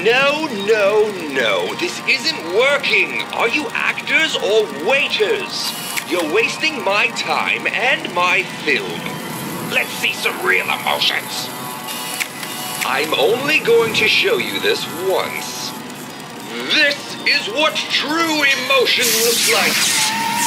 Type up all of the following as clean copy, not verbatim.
No, no, no. This isn't working. Are you actors or waiters? You're wasting my time and my film. Let's see some real emotions. I'm only going to show you this once. This is what true emotion looks like.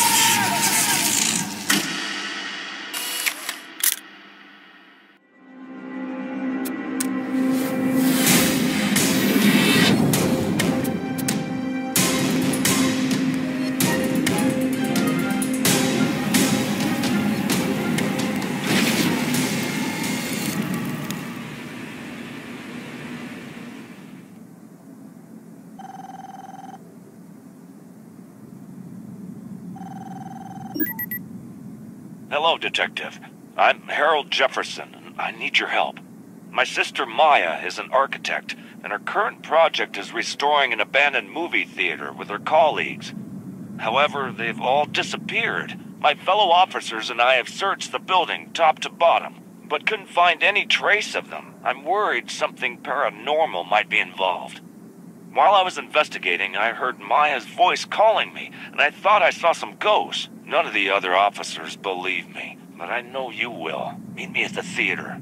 Hello, Detective. I'm Harold Jefferson, and I need your help. My sister Maya is an architect, and her current project is restoring an abandoned movie theater with her colleagues. However, they've all disappeared. My fellow officers and I have searched the building top to bottom, but couldn't find any trace of them. I'm worried something paranormal might be involved. While I was investigating, I heard Maya's voice calling me, and I thought I saw some ghosts. None of the other officers believe me, but I know you will. Meet me at the theater.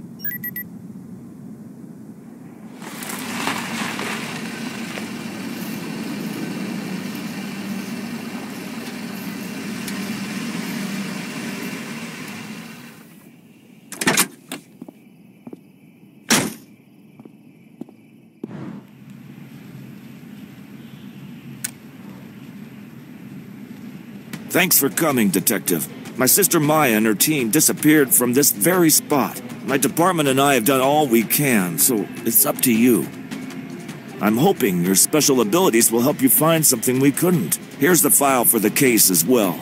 Thanks for coming, Detective. My sister Maya and her team disappeared from this very spot. My department and I have done all we can, so it's up to you. I'm hoping your special abilities will help you find something we couldn't. Here's the file for the case as well.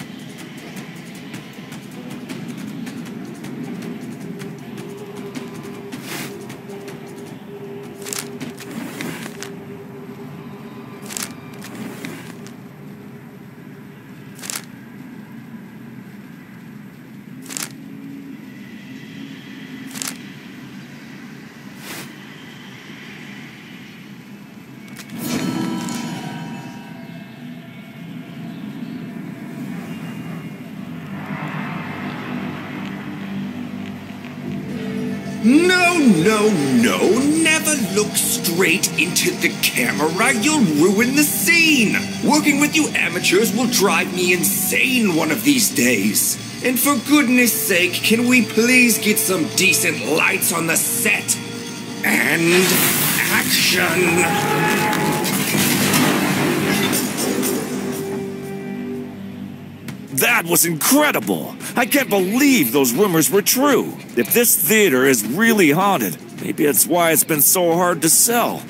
No, no, no. Never look straight into the camera. You'll ruin the scene. Working with you amateurs will drive me insane one of these days. And for goodness sake, can we please get some decent lights on the set? And action. That was incredible! I can't believe those rumors were true. If this theater is really haunted, maybe that's why it's been so hard to sell.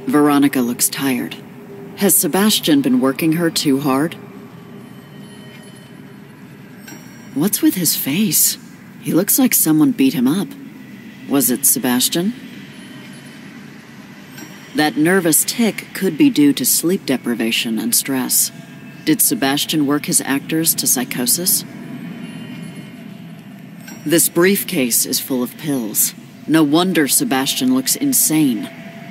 Veronica looks tired. Has Sebastian been working her too hard? What's with his face? He looks like someone beat him up. Was it Sebastian? That nervous tic could be due to sleep deprivation and stress. Did Sebastian work his actors to psychosis? This briefcase is full of pills. No wonder Sebastian looks insane.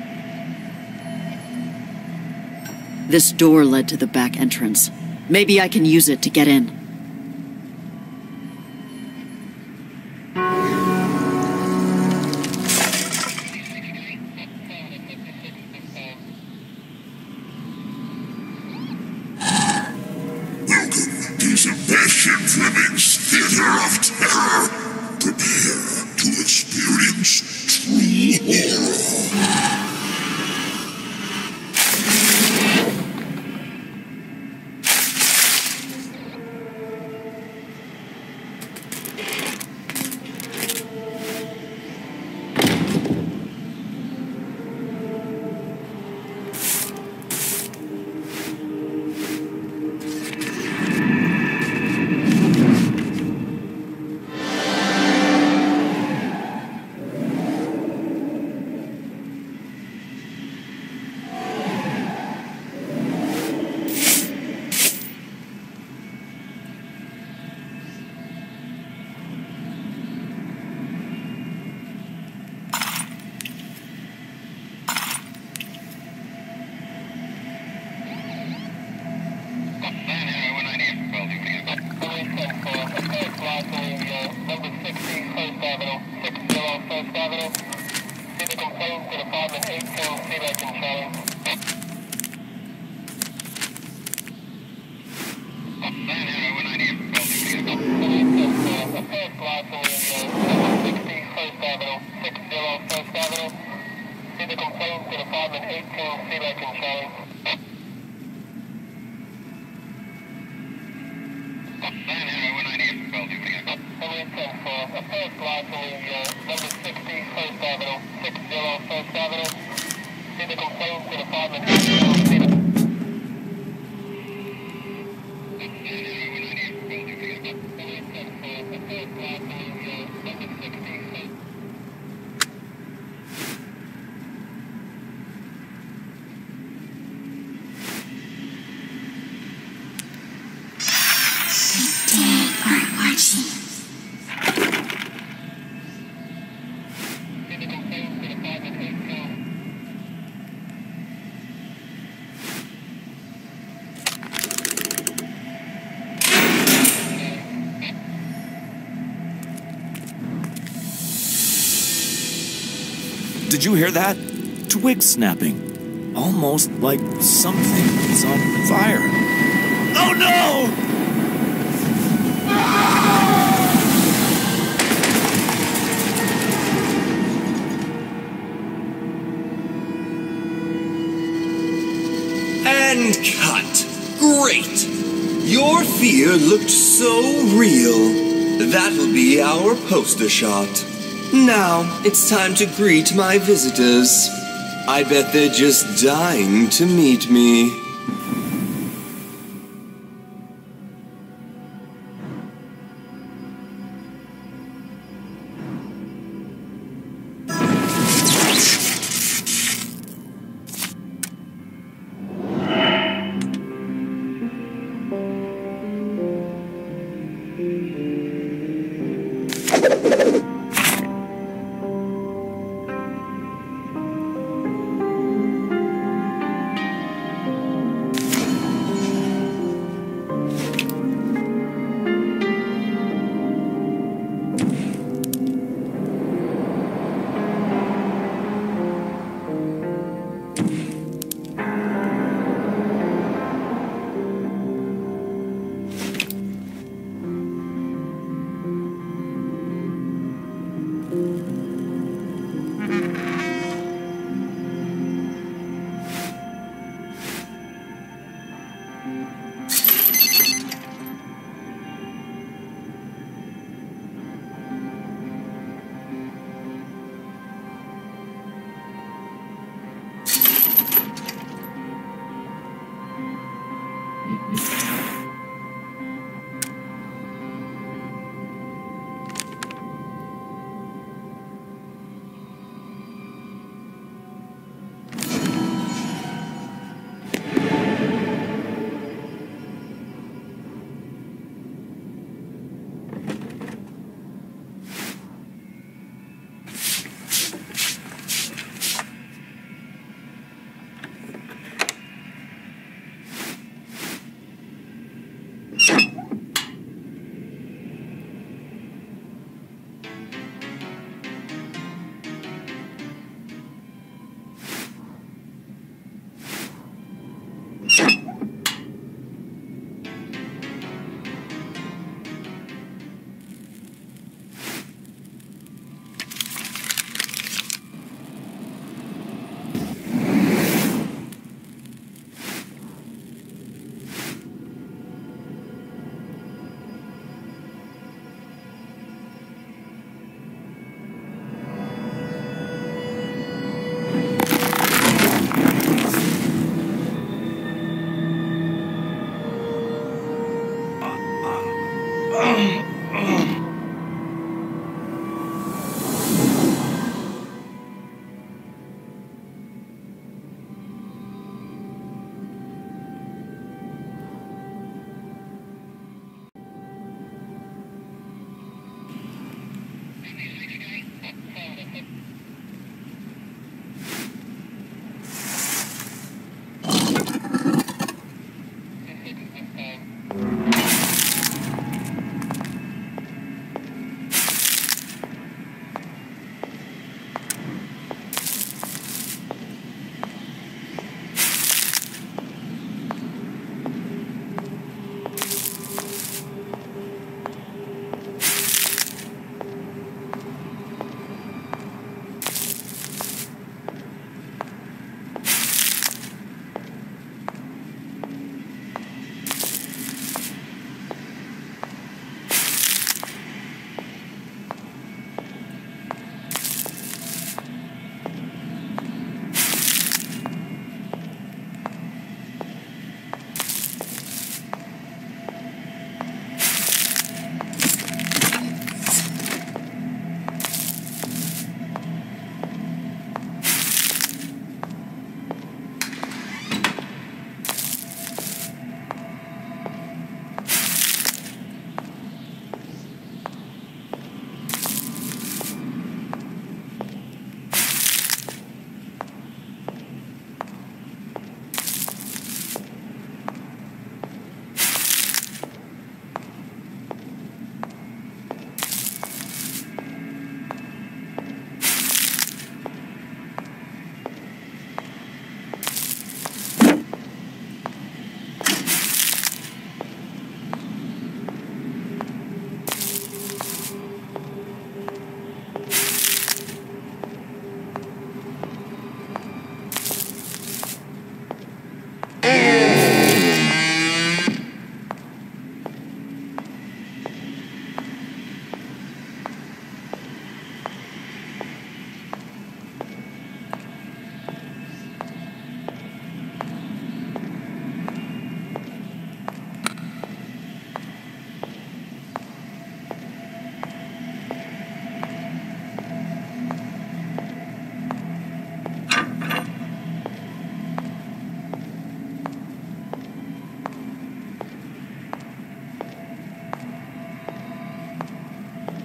This door led to the back entrance. Maybe I can use it to get in. Welcome to Sebastian Fleming's Theater of Terror. Prepare to experience true horror. Did you hear that? Twig snapping. Almost like something is on fire. Oh no! And cut. Great. Your fear looked so real. That'll be our poster shot. Now, it's time to greet my visitors. I bet they're just dying to meet me.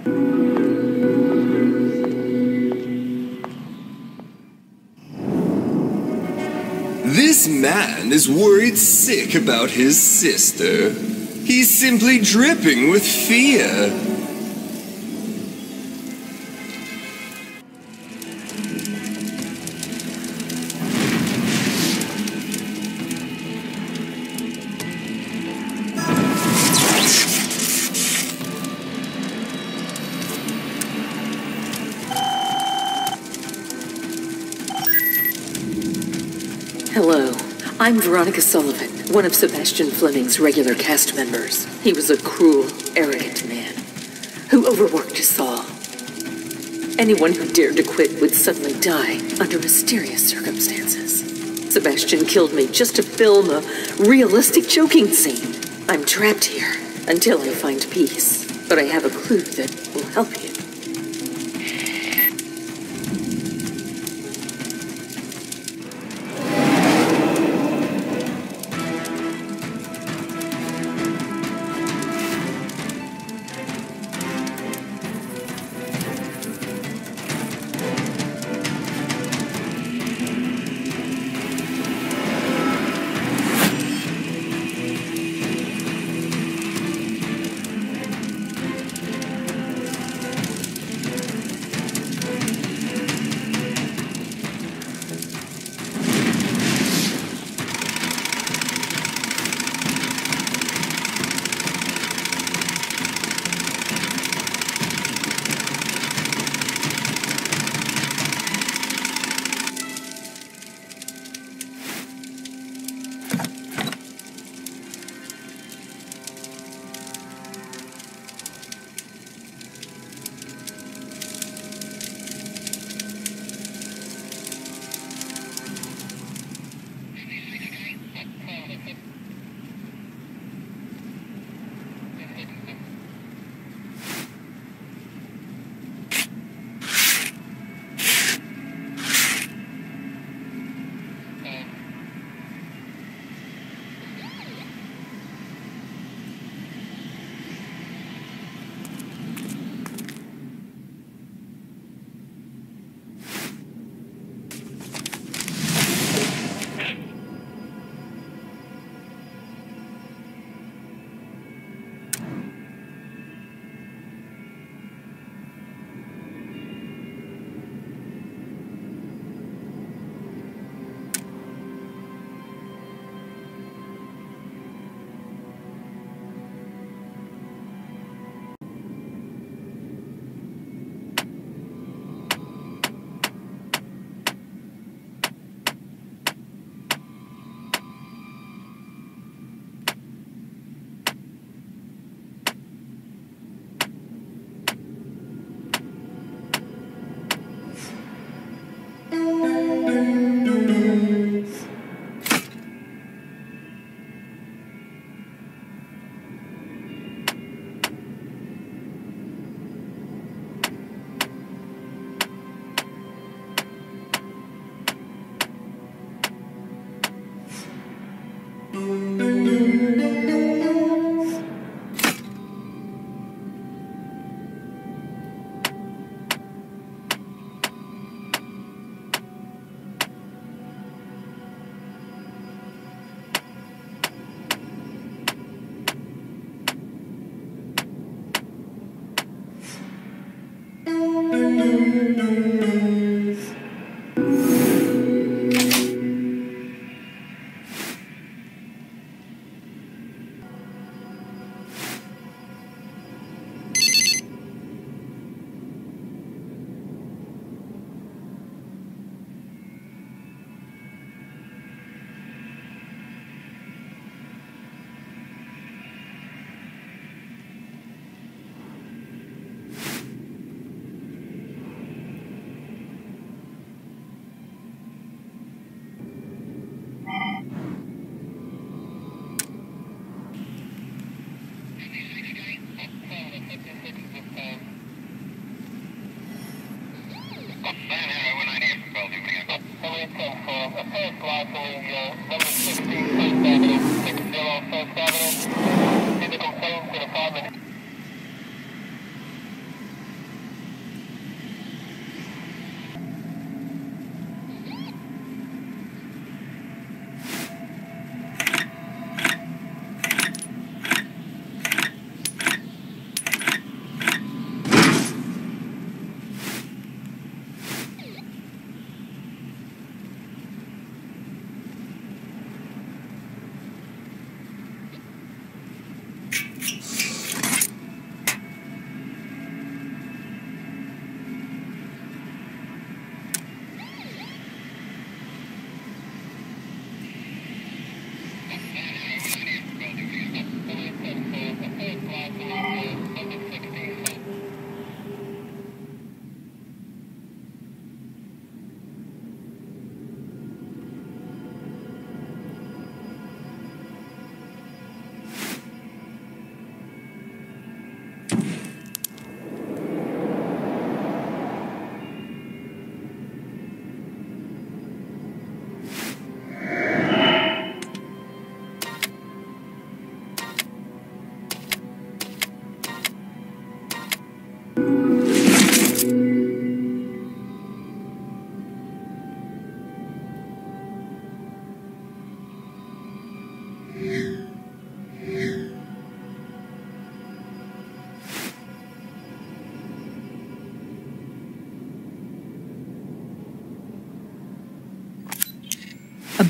This man is worried sick about his sister. He's simply dripping with fear. Hello, I'm Veronica Sullivan, one of Sebastian Fleming's regular cast members. He was a cruel, arrogant man who overworked us all. Anyone who dared to quit would suddenly die under mysterious circumstances. Sebastian killed me just to film a realistic choking scene. I'm trapped here until I find peace, but I have a clue that will help you.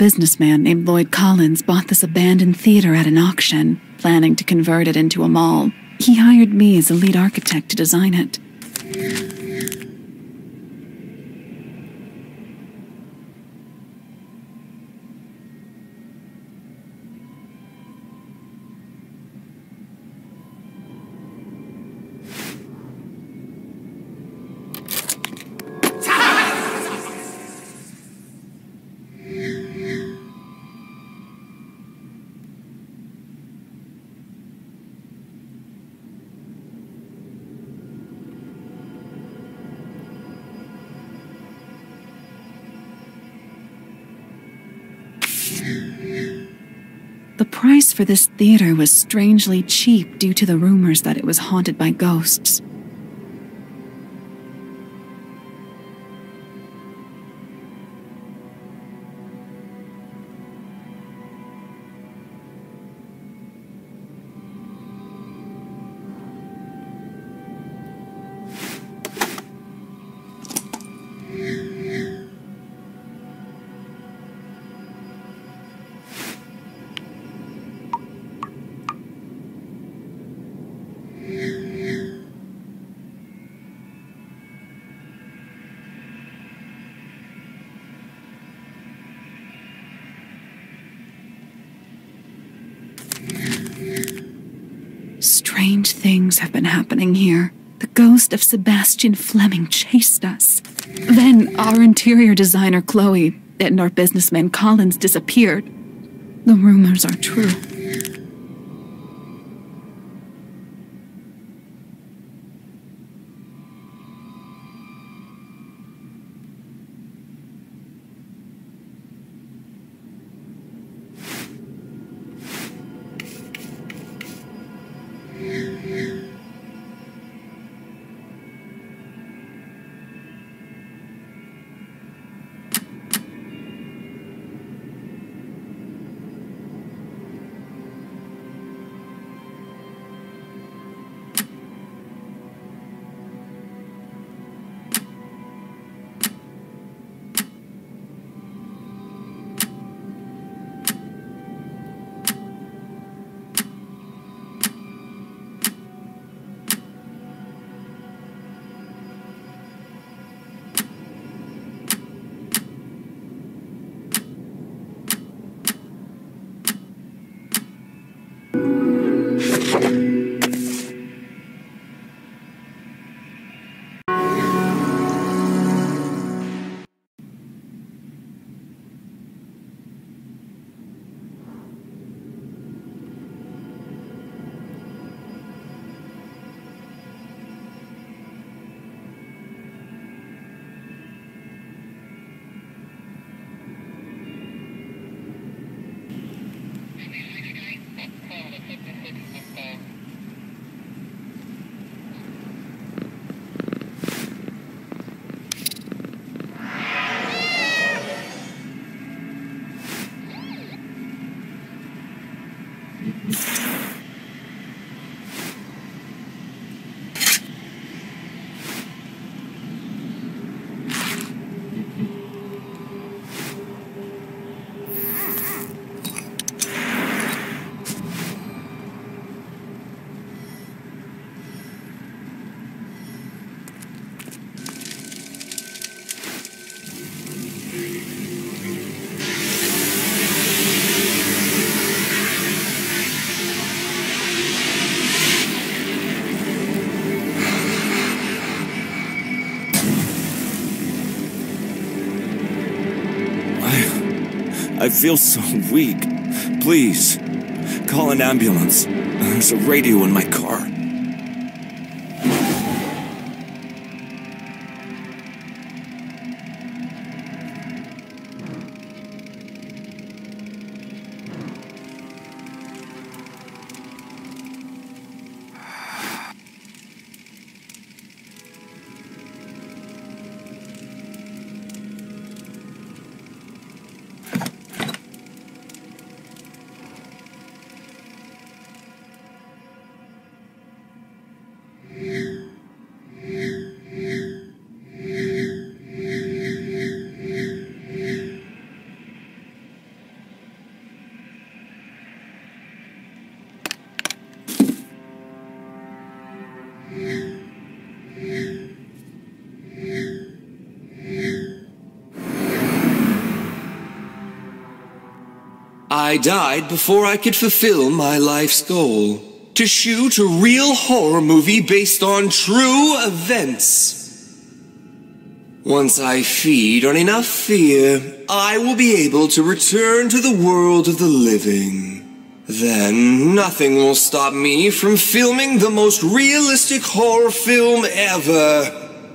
businessman named Lloyd Collins bought this abandoned theater at an auction, planning to convert it into a mall. He hired me as a lead architect to design it. The price for this theater was strangely cheap due to the rumors that it was haunted by ghosts. Strange things have been happening here. The ghost of Sebastian Fleming chased us. Then our interior designer Chloe and our businessman Collins disappeared. The rumors are true. I feel so weak. Please, call an ambulance. There's a radio in my car. I died before I could fulfill my life's goal. To shoot a real horror movie based on true events. Once I feed on enough fear, I will be able to return to the world of the living. Then, nothing will stop me from filming the most realistic horror film ever.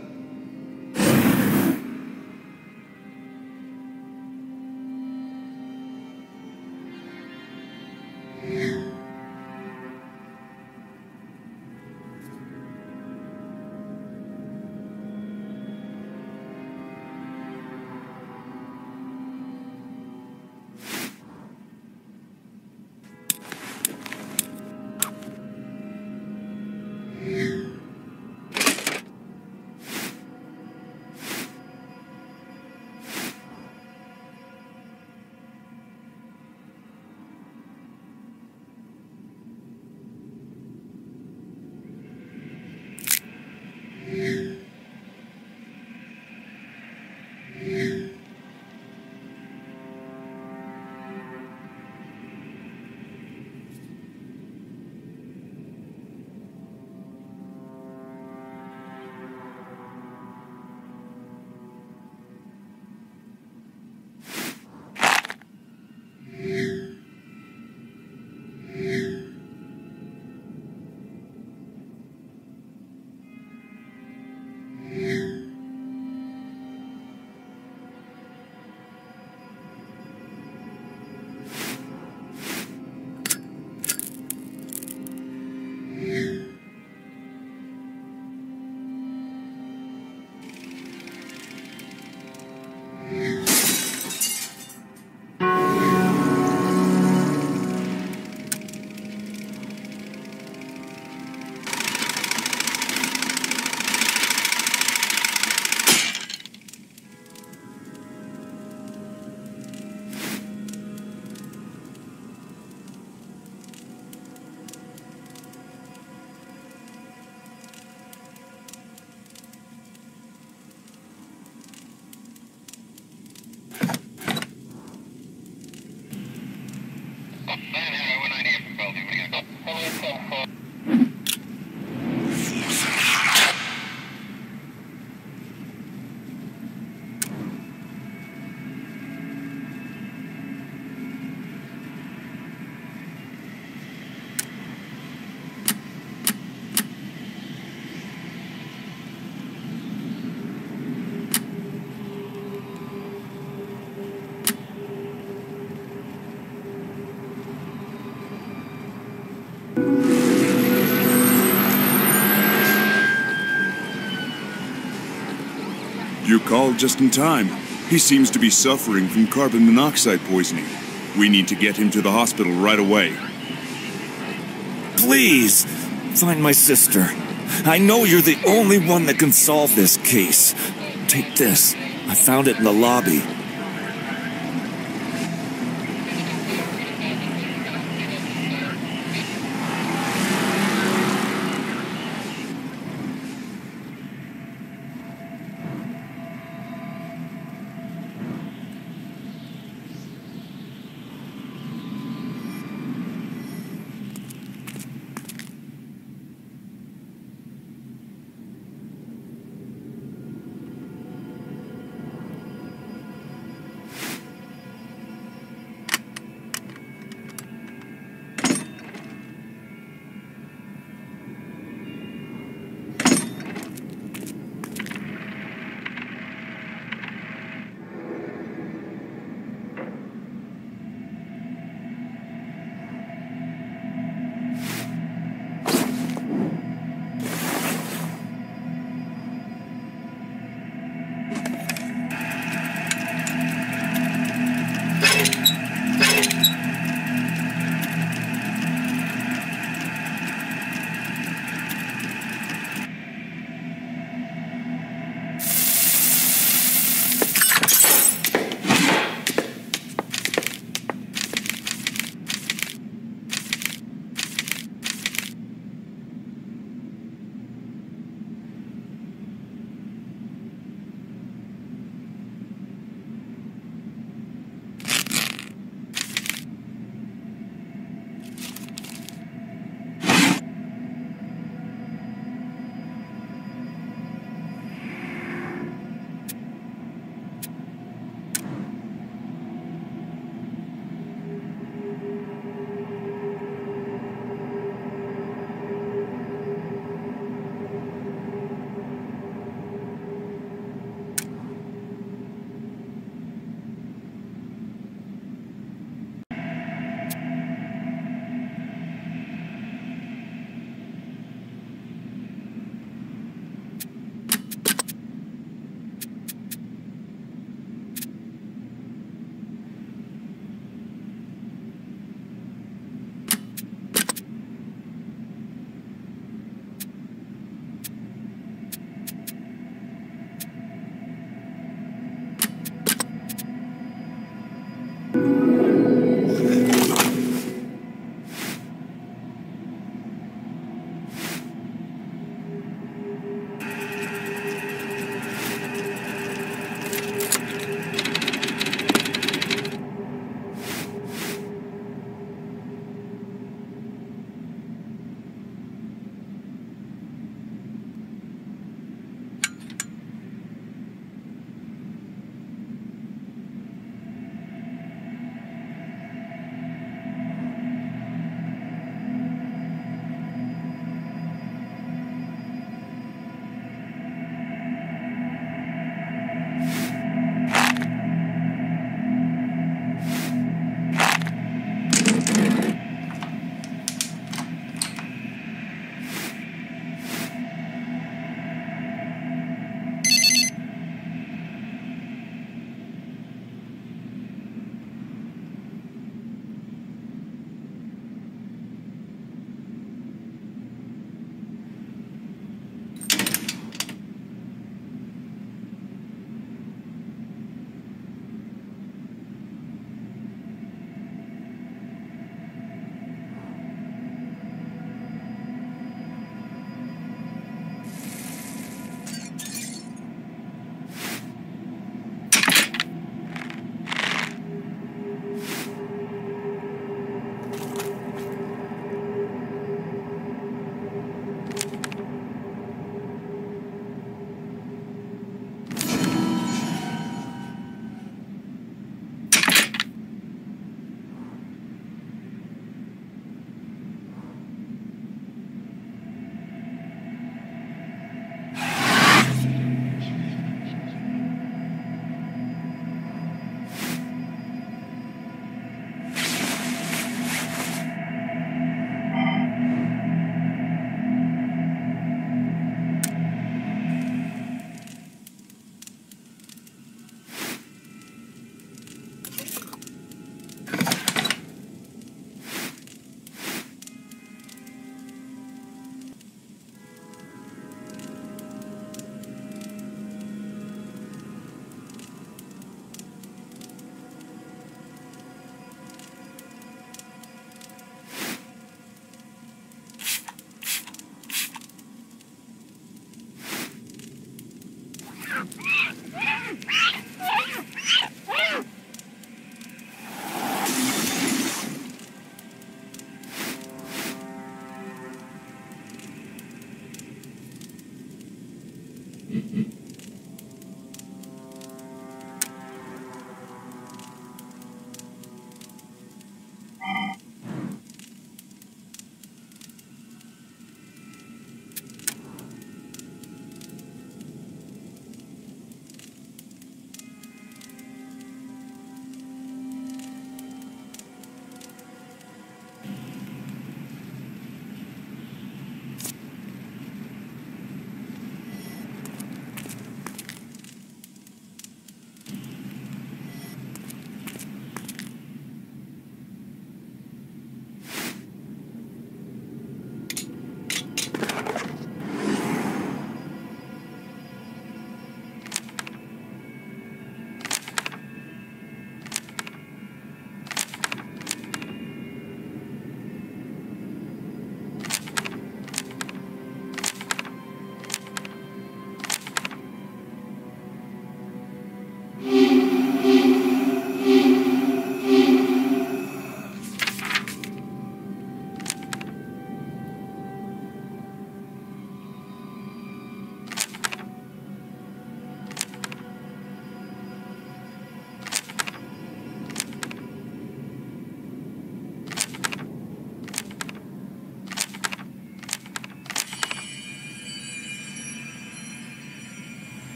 You called just in time. He seems to be suffering from carbon monoxide poisoning. We need to get him to the hospital right away. Please, find my sister. I know you're the only one that can solve this case. Take this. I found it in the lobby.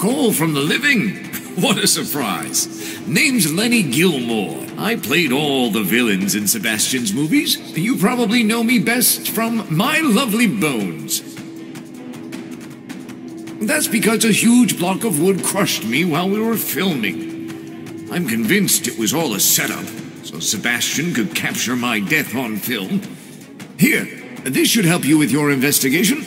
call from the living. What a surprise. Name's Lenny Gilmore. I played all the villains in Sebastian's movies. You probably know me best from My Lovely Bones. That's because a huge block of wood crushed me while we were filming. I'm convinced it was all a setup, so Sebastian could capture my death on film. Here, this should help you with your investigation.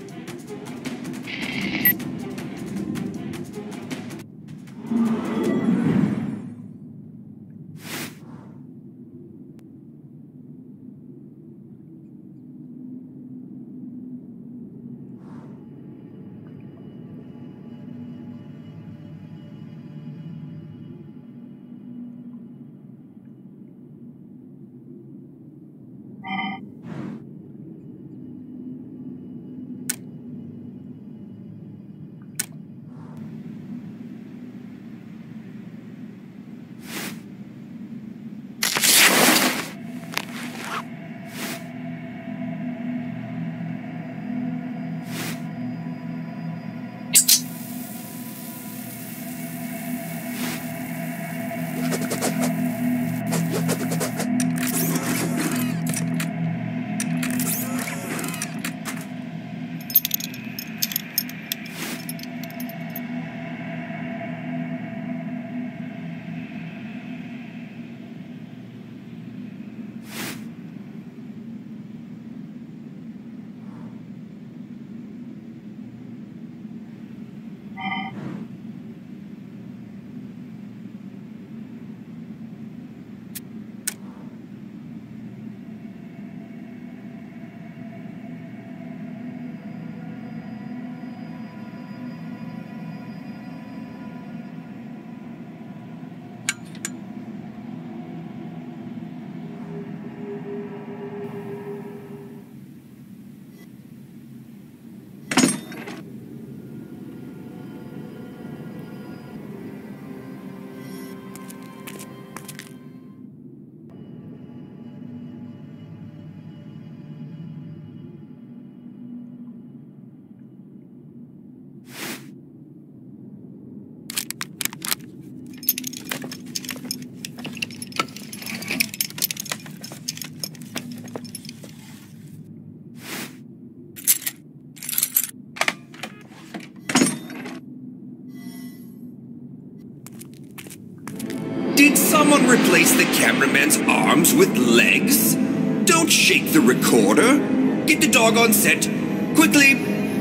Did someone replace the cameraman's arms with legs? Don't shake the recorder. Get the dog on set. Quickly.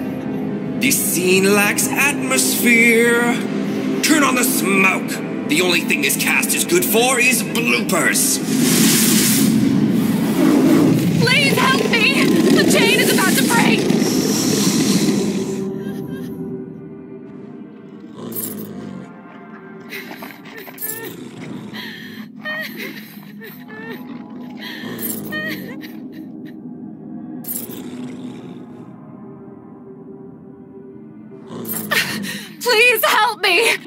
This scene lacks atmosphere. Turn on the smoke. The only thing this cast is good for is bloopers. Please help me! The chain is about to break! Please help me!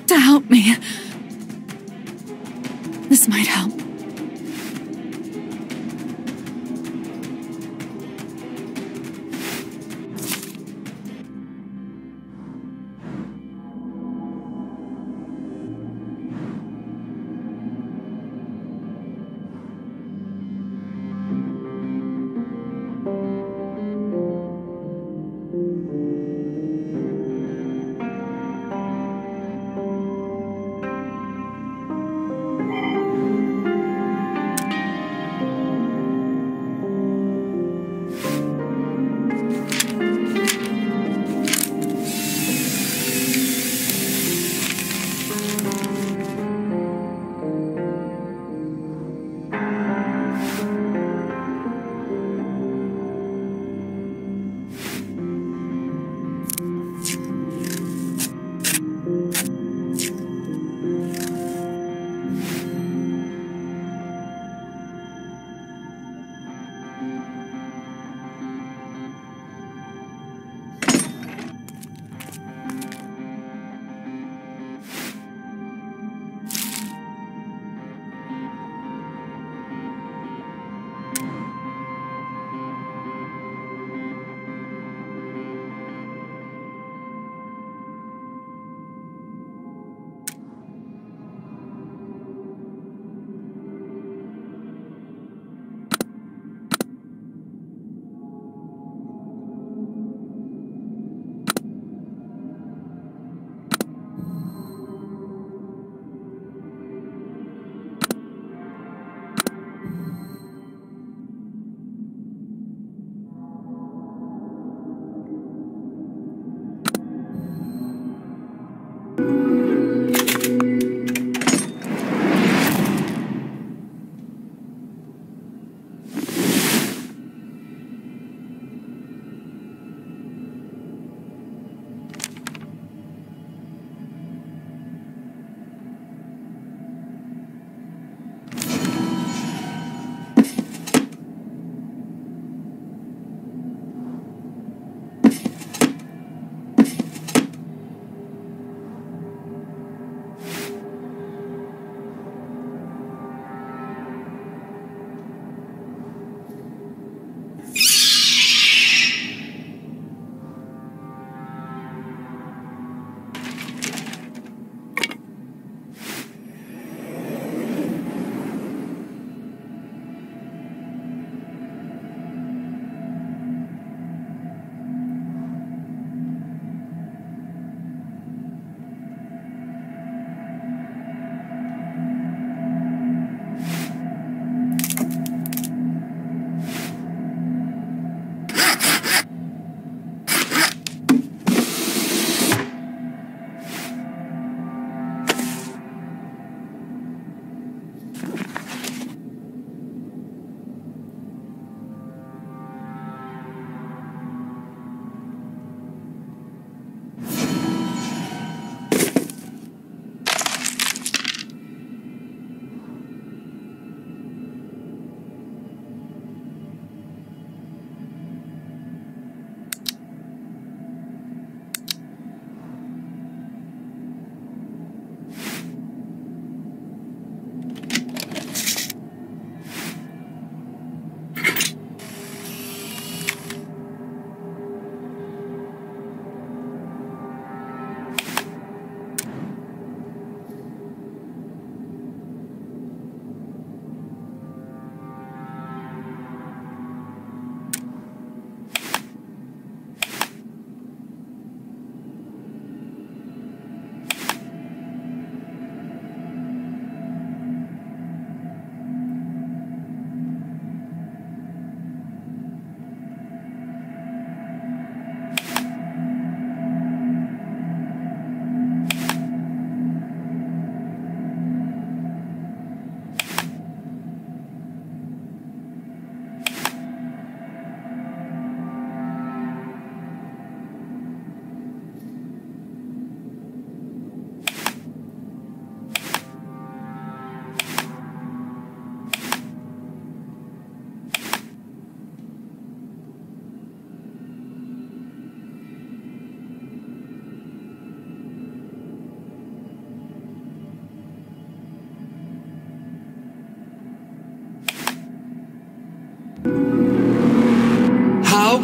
to help me. This might help.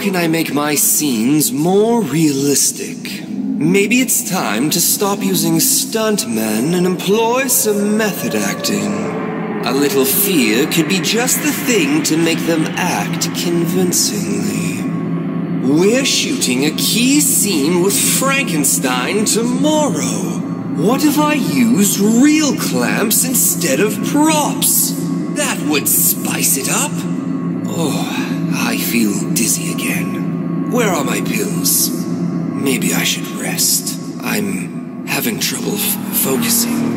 can I make my scenes more realistic? Maybe it's time to stop using stuntmen and employ some method acting. A little fear could be just the thing to make them act convincingly. We're shooting a key scene with Frankenstein tomorrow. What if I used real clamps instead of props? That would spice it up. Oh, I feel dizzy again. Where are my pills? Maybe I should rest. I'm having trouble focusing.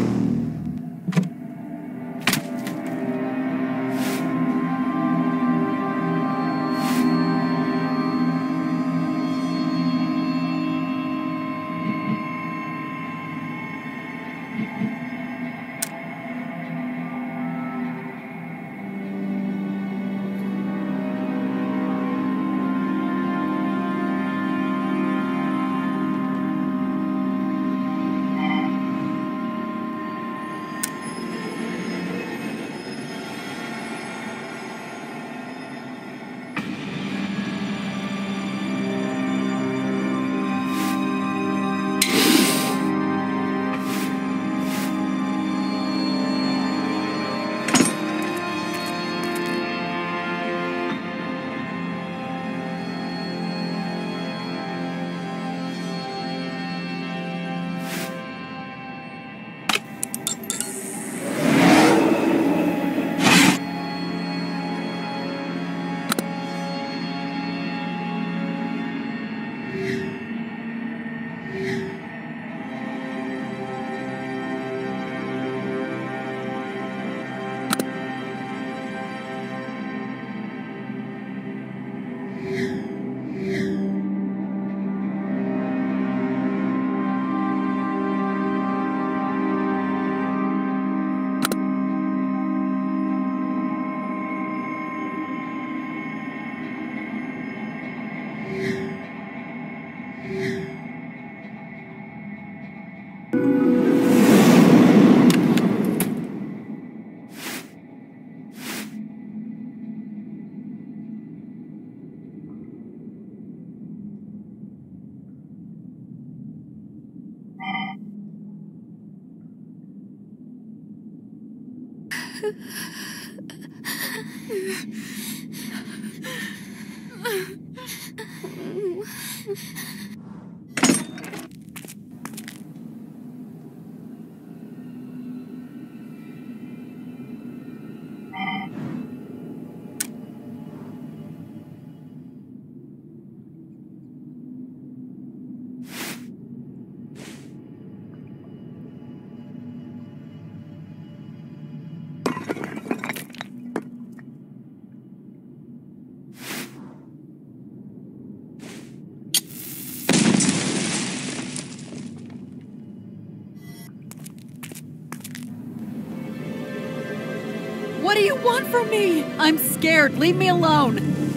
What do you want from me? I'm scared. Leave me alone.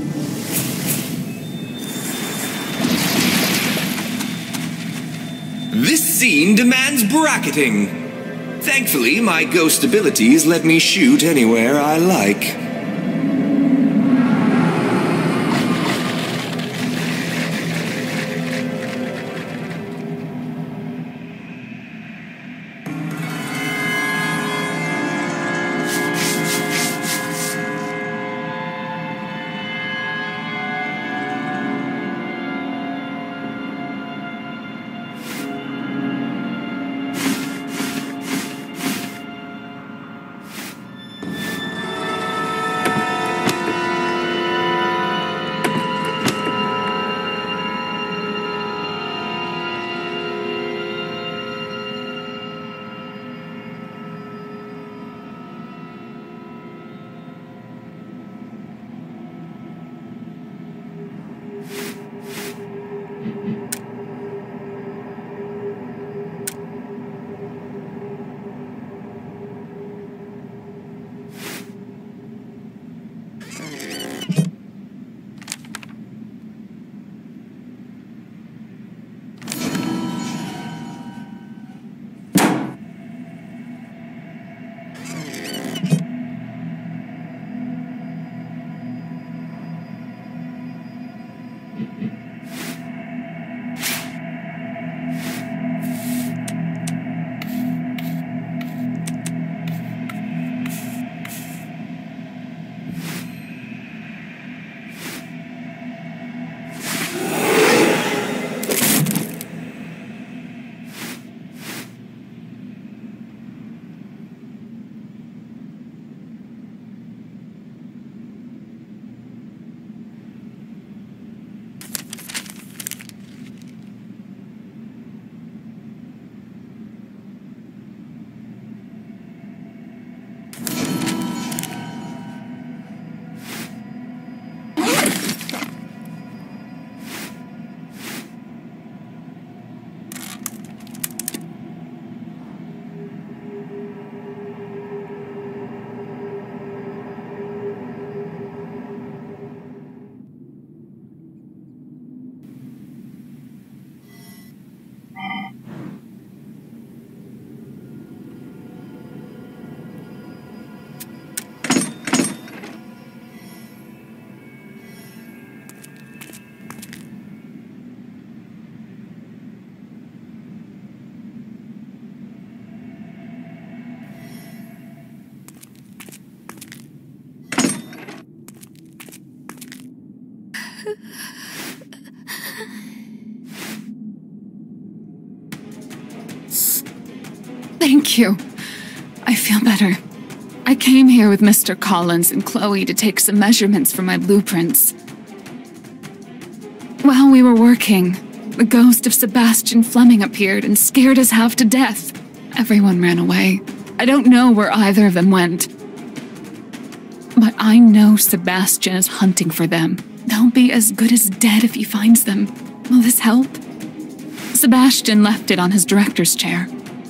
This scene demands bracketing. Thankfully, my ghost abilities let me shoot anywhere I like. Thank you. I feel better. I came here with Mr. Collins and Chloe to take some measurements for my blueprints. While we were working, the ghost of Sebastian Fleming appeared and scared us half to death. Everyone ran away. I don't know where either of them went. But I know Sebastian is hunting for them. They'll be as good as dead if he finds them. Will this help? Sebastian left it on his director's chair.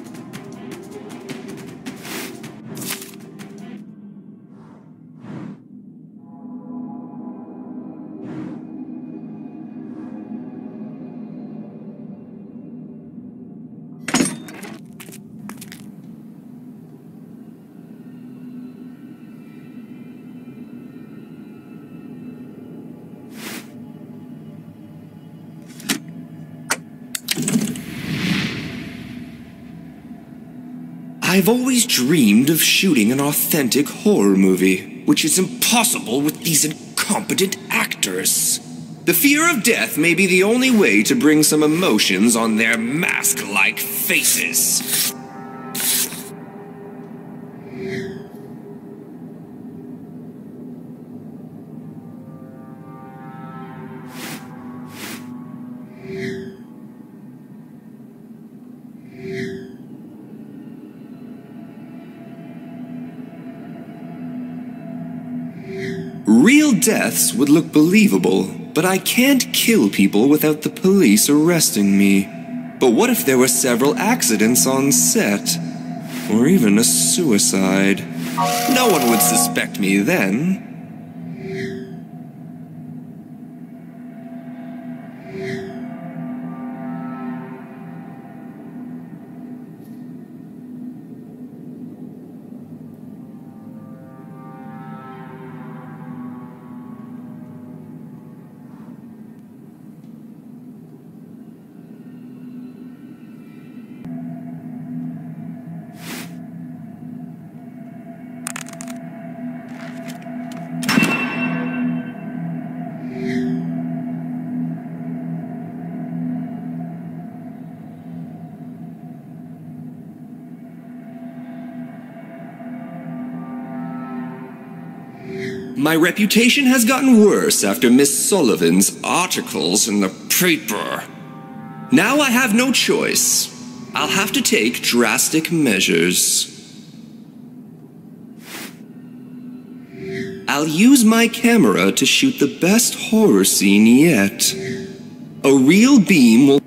I've always dreamed of shooting an authentic horror movie, which is impossible with these incompetent actors. The fear of death may be the only way to bring some emotions on their mask-like faces. Real deaths would look believable, but I can't kill people without the police arresting me. But what if there were several accidents on set? Or even a suicide? No one would suspect me then. My reputation has gotten worse after Miss Sullivan's articles in the paper. Now I have no choice. I'll have to take drastic measures. I'll use my camera to shoot the best horror scene yet. A real beam will...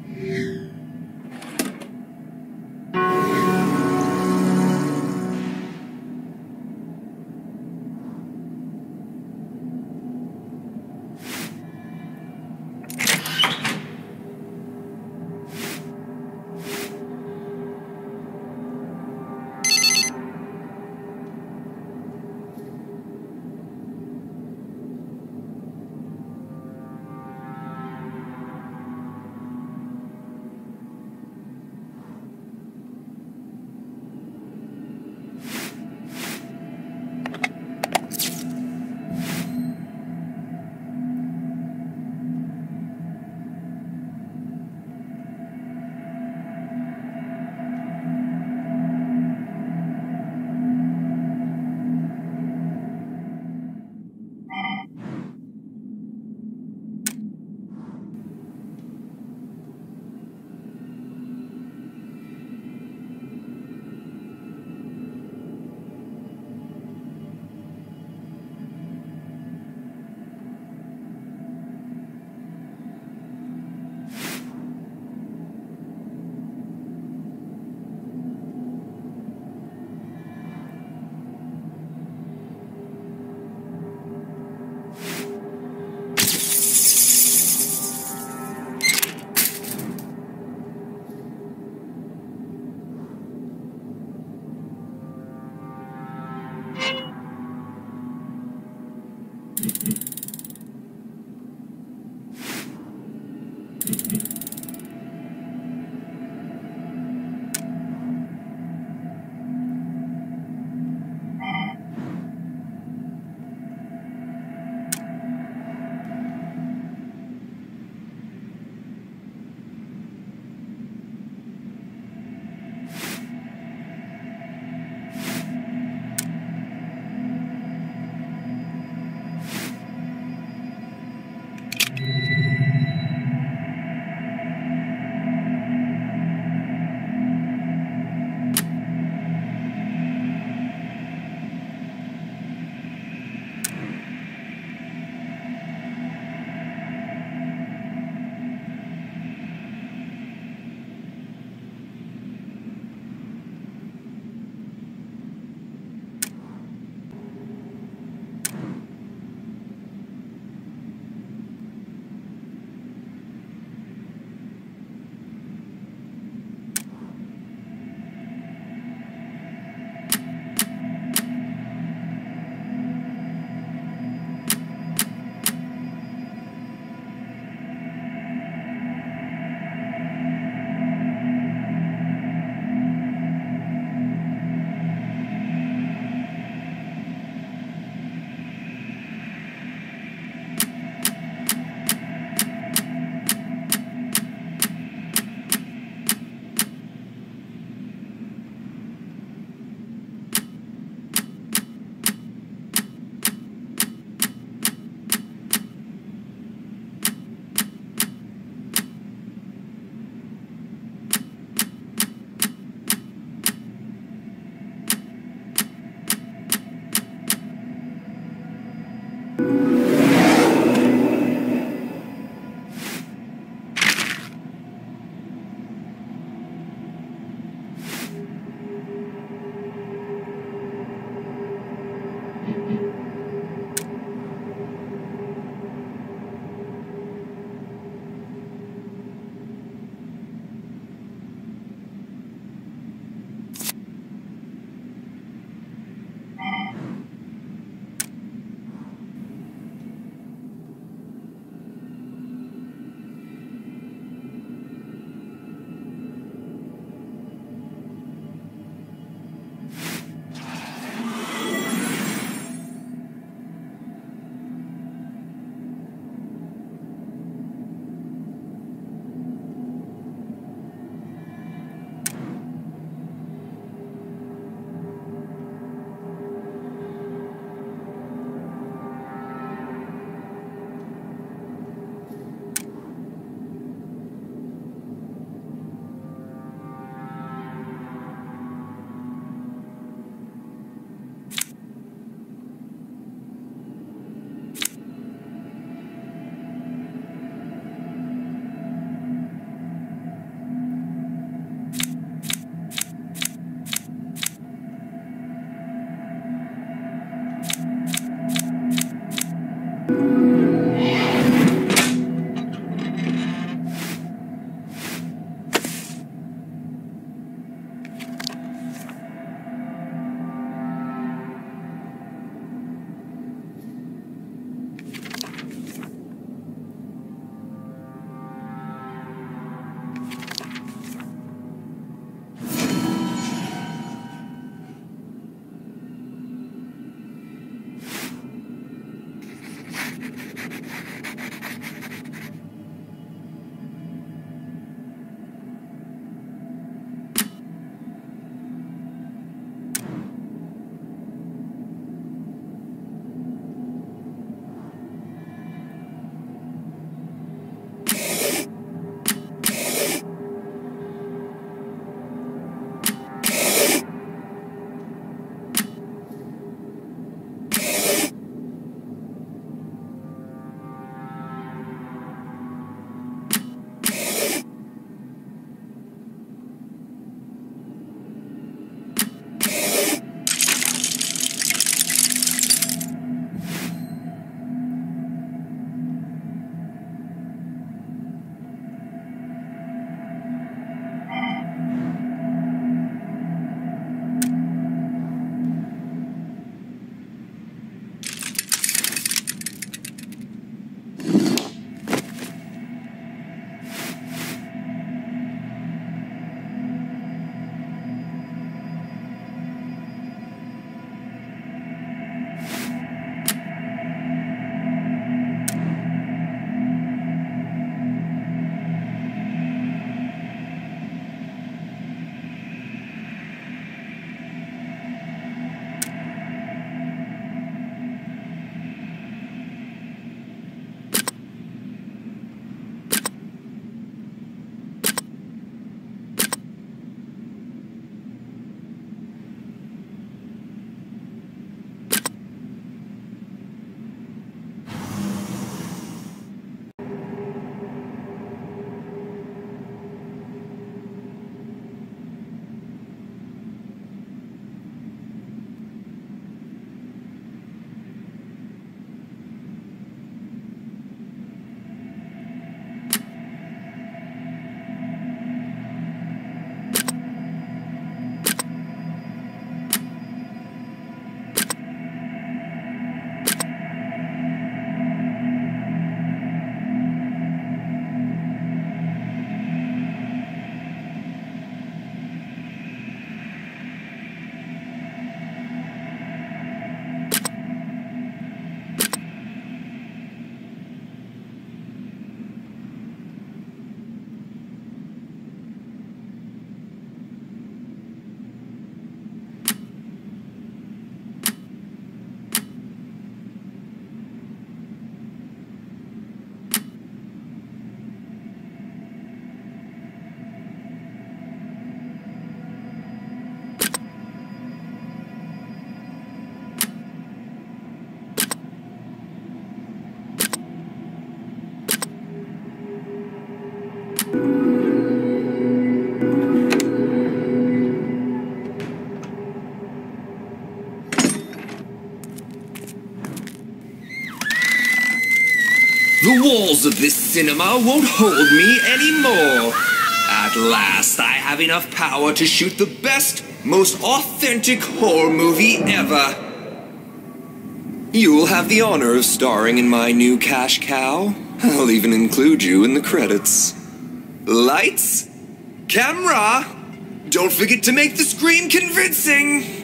The walls of this cinema won't hold me anymore. At last, I have enough power to shoot the best, most authentic horror movie ever. You'll have the honor of starring in my new cash cow. I'll even include you in the credits. Lights, camera, don't forget to make the scream convincing.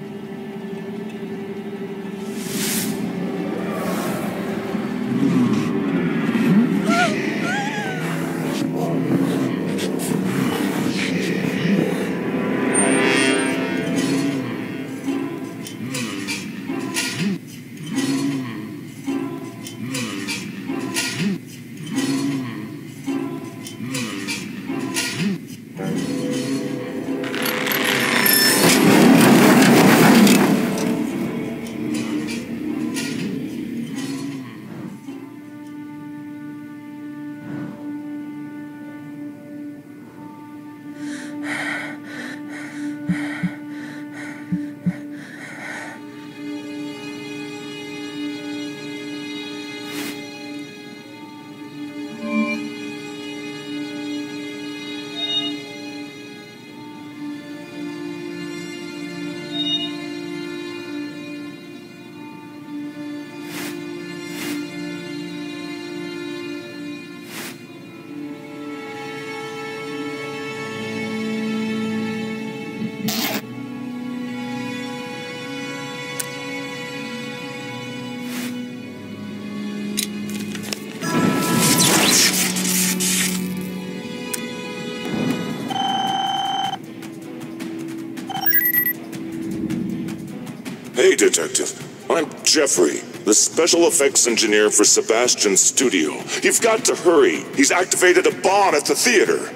Hey, Detective. I'm Jeffrey, the special effects engineer for Sebastian's studio. You've got to hurry. He's activated a bomb at the theater.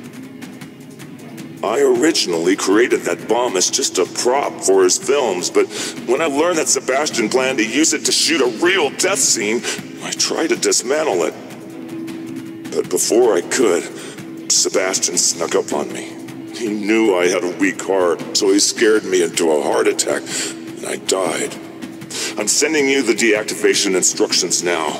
I originally created that bomb as just a prop for his films, but when I learned that Sebastian planned to use it to shoot a real death scene, I tried to dismantle it. But before I could, Sebastian snuck up on me. He knew I had a weak heart, so he scared me into a heart attack, and I died. I'm sending you the deactivation instructions now.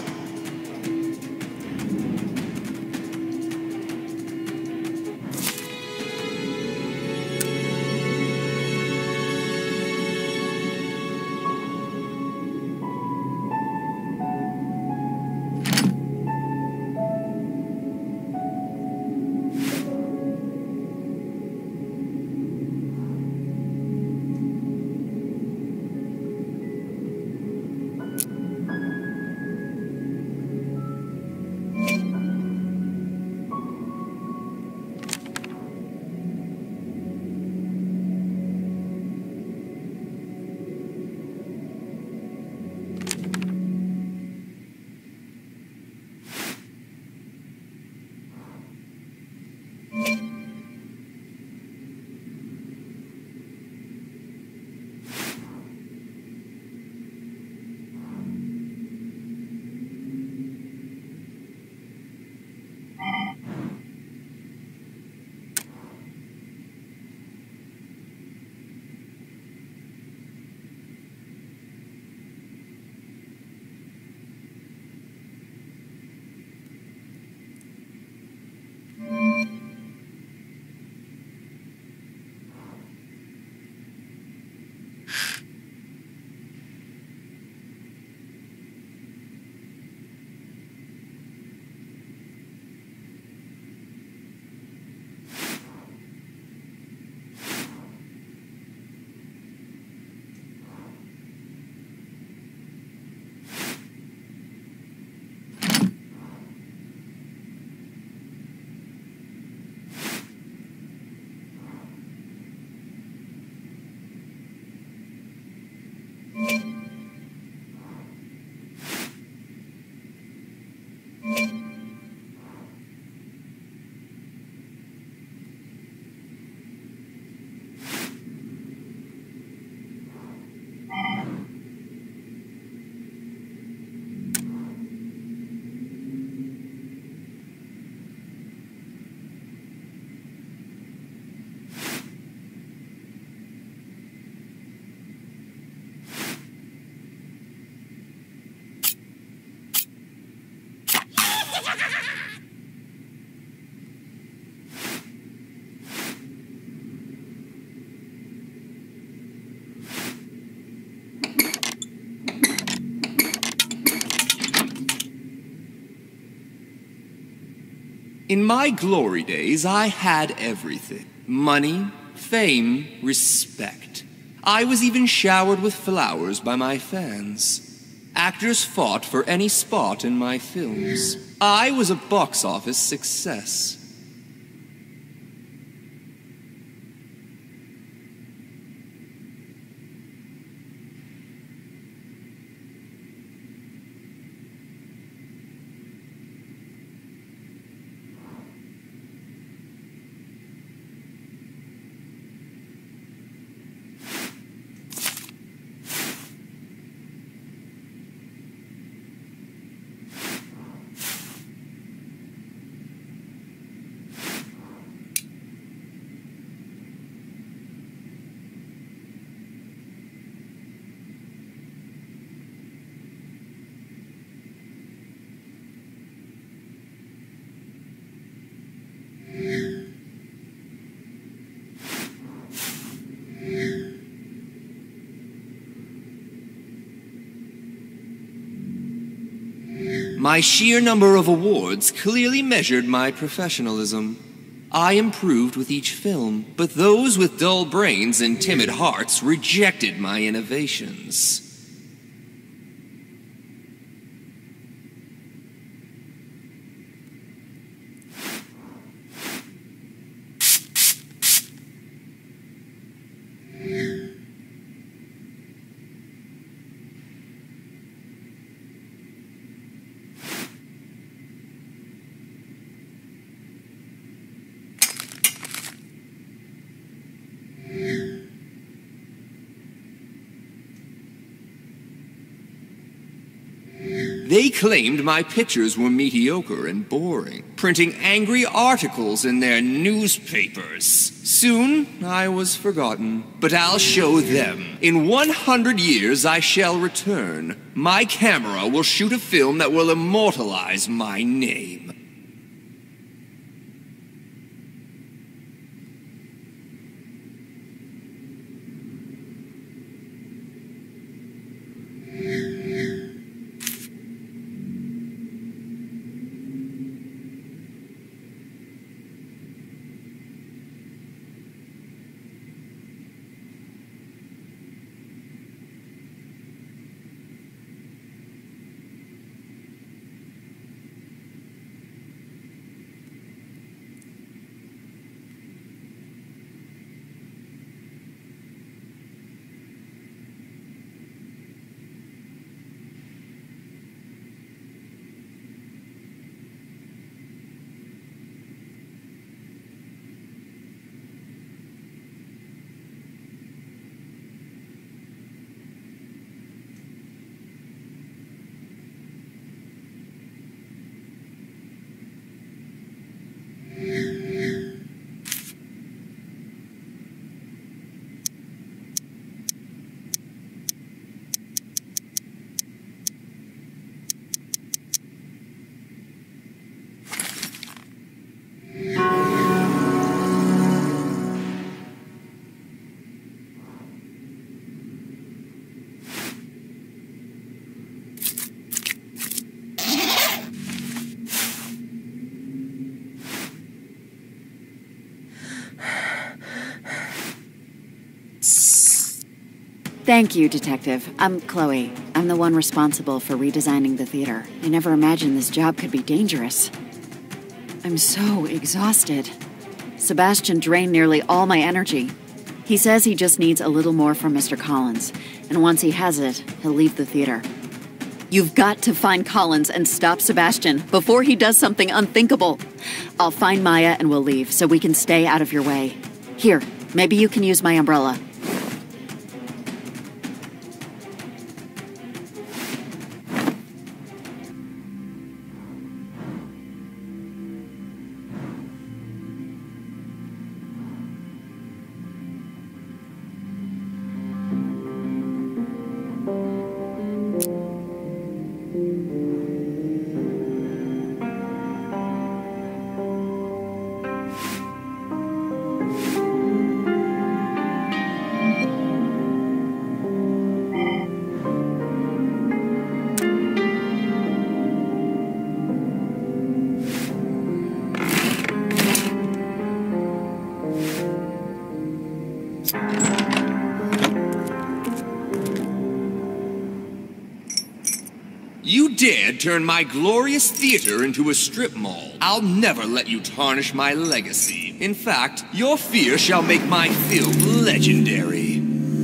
In my glory days, I had everything. Money, fame, respect. I was even showered with flowers by my fans. Actors fought for any spot in my films. I was a box office success. My sheer number of awards clearly measured my professionalism. I improved with each film, but those with dull brains and timid hearts rejected my innovations. They claimed my pictures were mediocre and boring, printing angry articles in their newspapers. Soon, I was forgotten, but I'll show them. In 100 years, I shall return. My camera will shoot a film that will immortalize my name. Thank you, Detective. I'm Chloe. I'm the one responsible for redesigning the theater. I never imagined this job could be dangerous. I'm so exhausted. Sebastian drained nearly all my energy. He says he just needs a little more from Mr. Collins, and once he has it, he'll leave the theater. You've got to find Collins and stop Sebastian before he does something unthinkable. I'll find Maya and we'll leave so we can stay out of your way. Here, maybe you can use my umbrella. You dared turn my glorious theater into a strip mall. I'll never let you tarnish my legacy. In fact, your fear shall make my film legendary.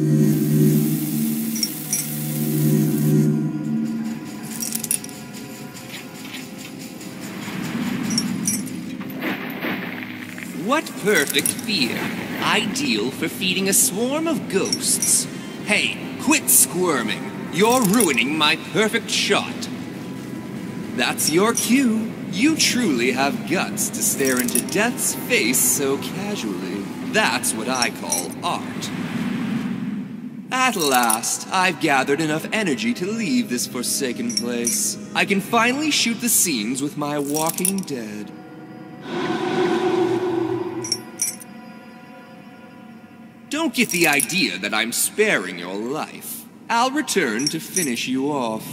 What perfect fear. Ideal for feeding a swarm of ghosts. Hey, quit squirming. You're ruining my perfect shot. That's your cue. You truly have guts to stare into death's face so casually. That's what I call art. At last, I've gathered enough energy to leave this forsaken place. I can finally shoot the scenes with my Walking Dead. Don't get the idea that I'm sparing your life. I'll return to finish you off.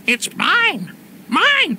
It's mine! Mine!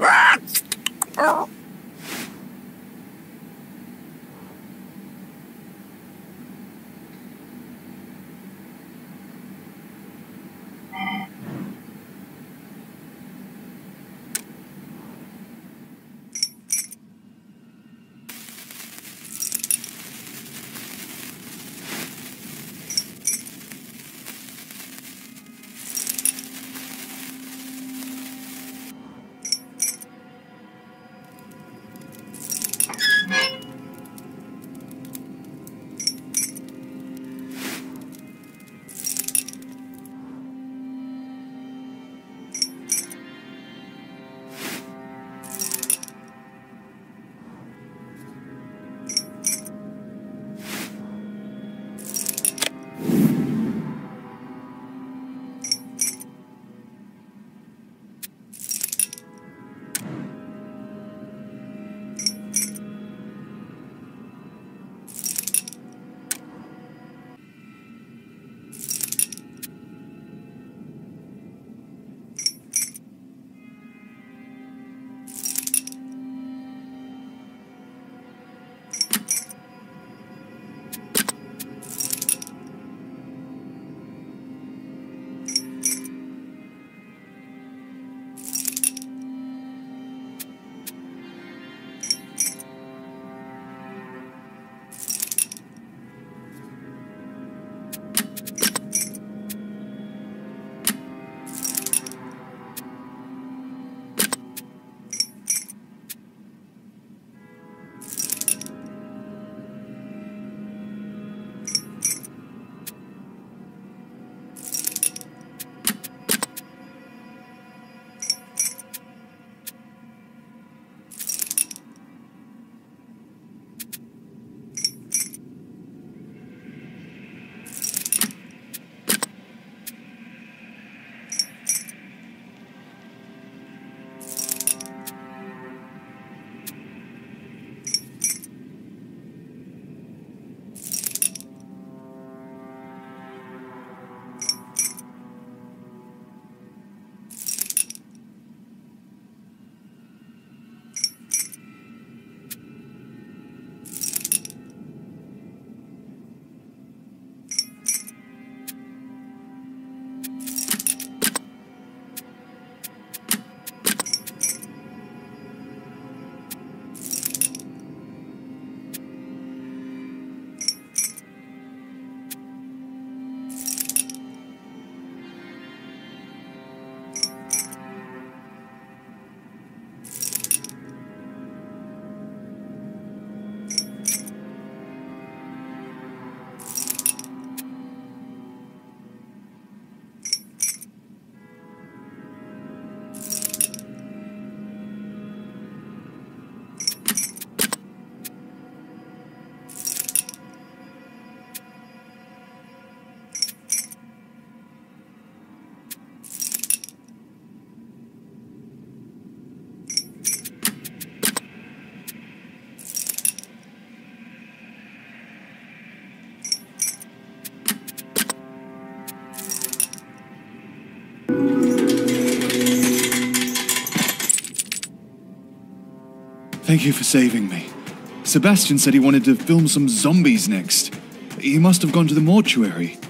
Thank you for saving me. Sebastian said he wanted to film some zombies next. He must have gone to the mortuary.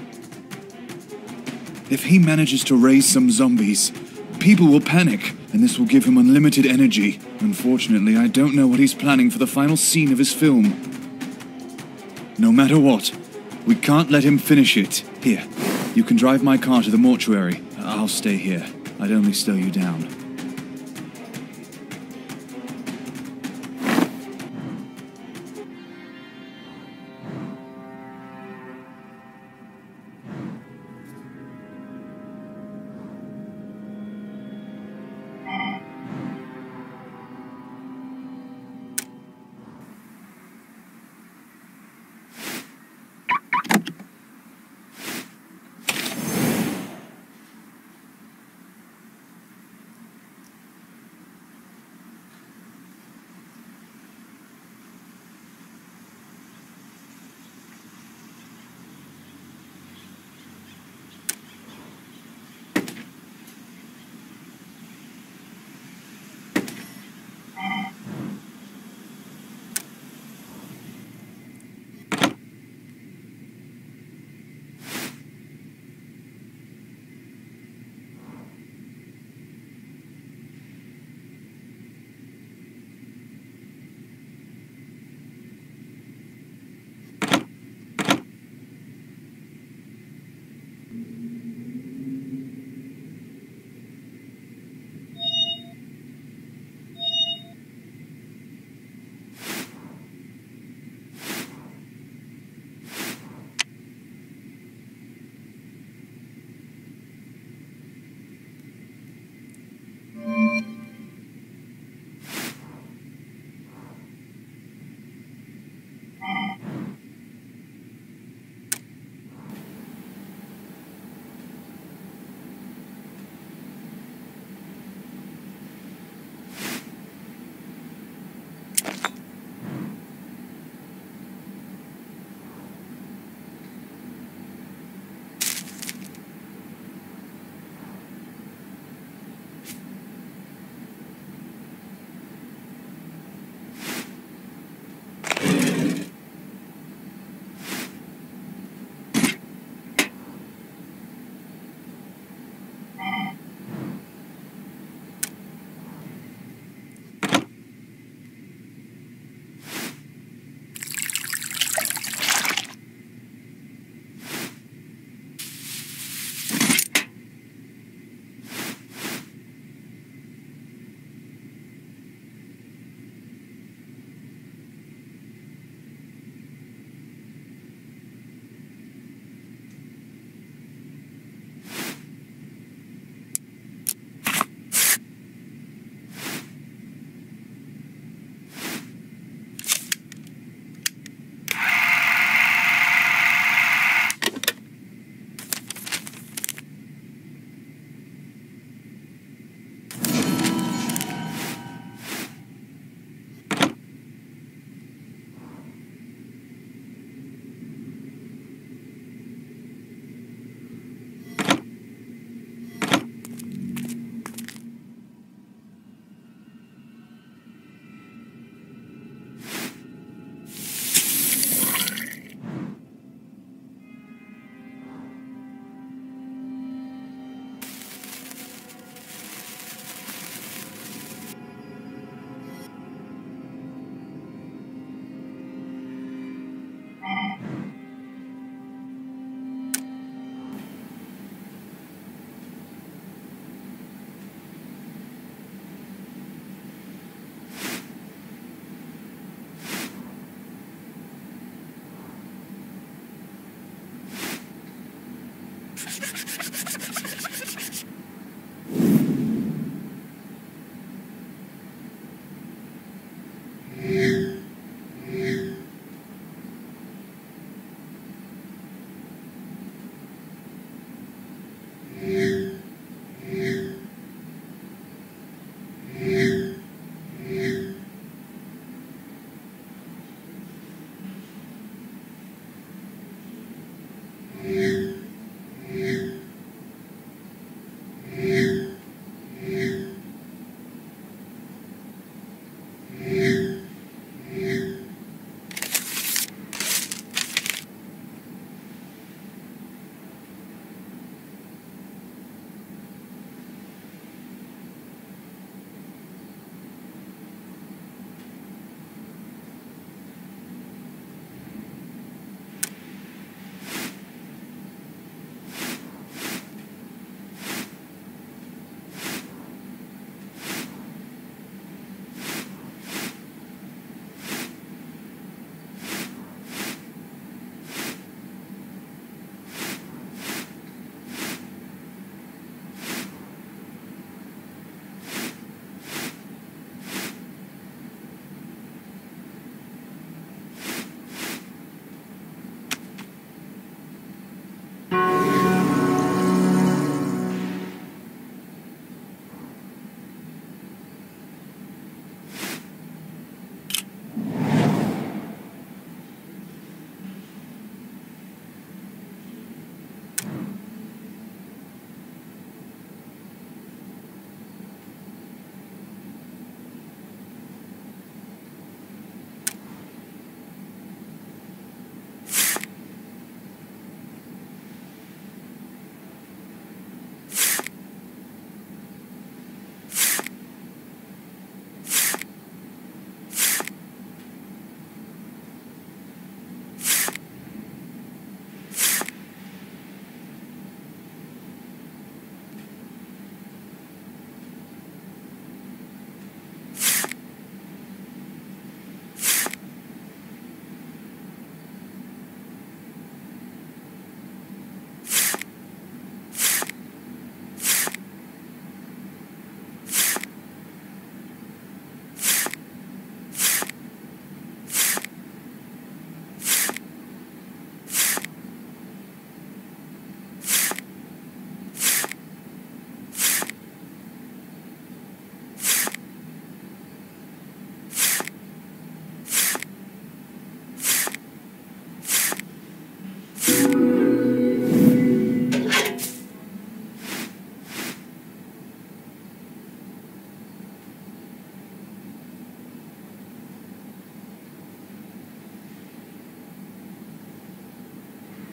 If he manages to raise some zombies, people will panic, and this will give him unlimited energy. Unfortunately, I don't know what he's planning for the final scene of his film. No matter what, we can't let him finish it. Here, you can drive my car to the mortuary. I'll stay here. I'd only slow you down.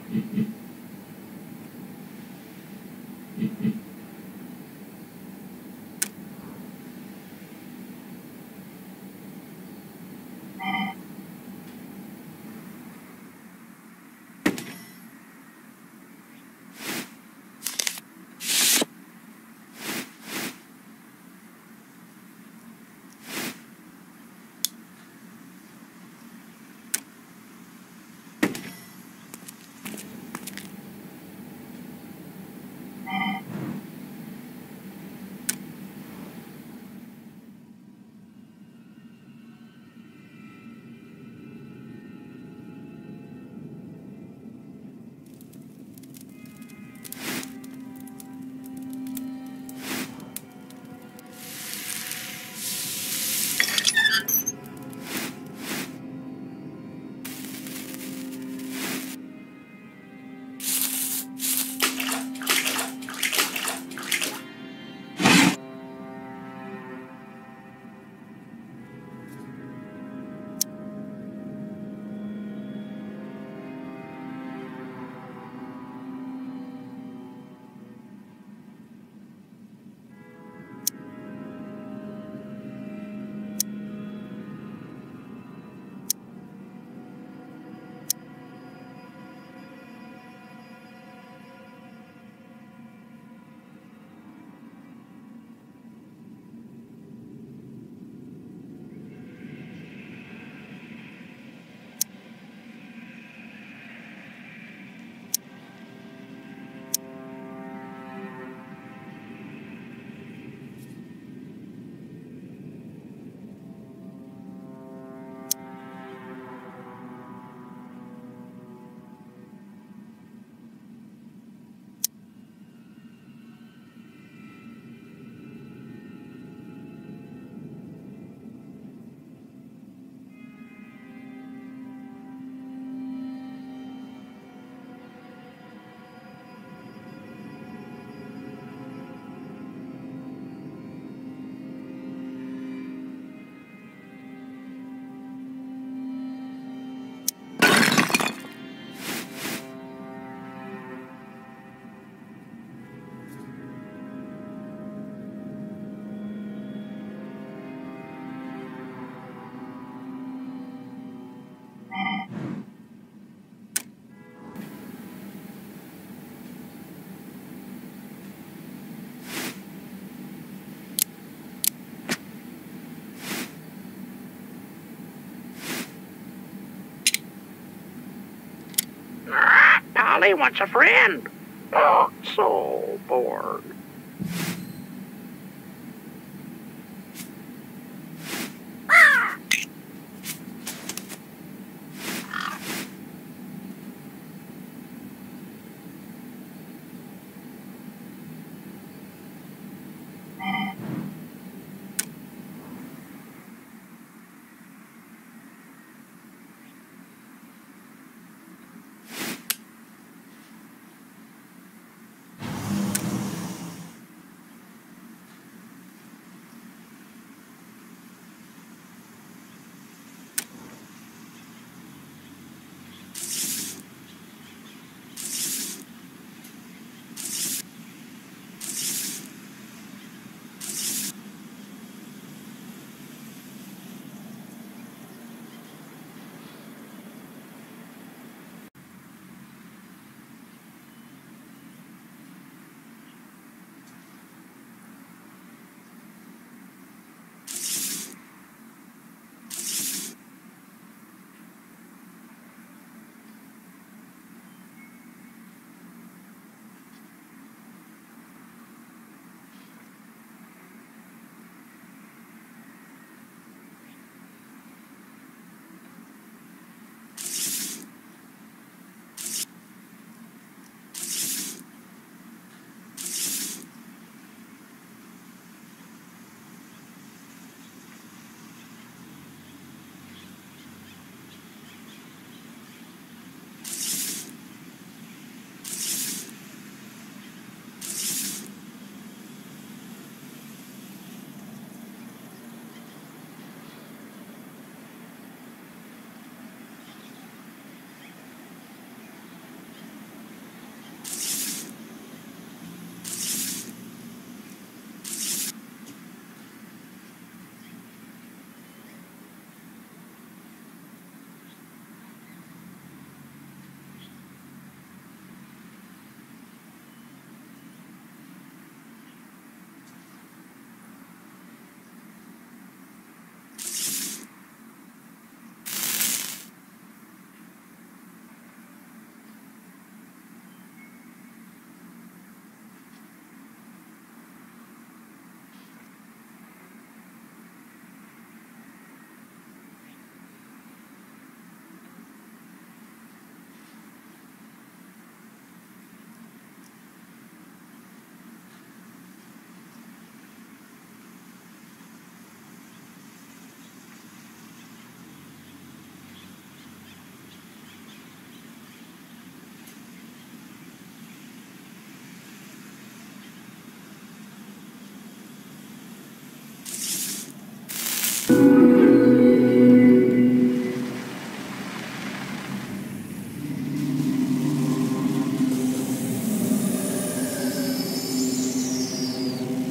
Dolly wants a friend. Oh, so bored.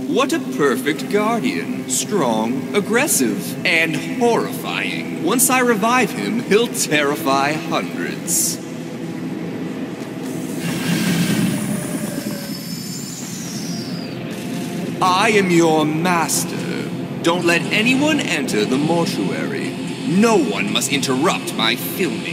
What a perfect guardian. Strong, aggressive, and horrifying. Once I revive him, he'll terrify hundreds. I am your master. Don't let anyone enter the mortuary. No one must interrupt my filming.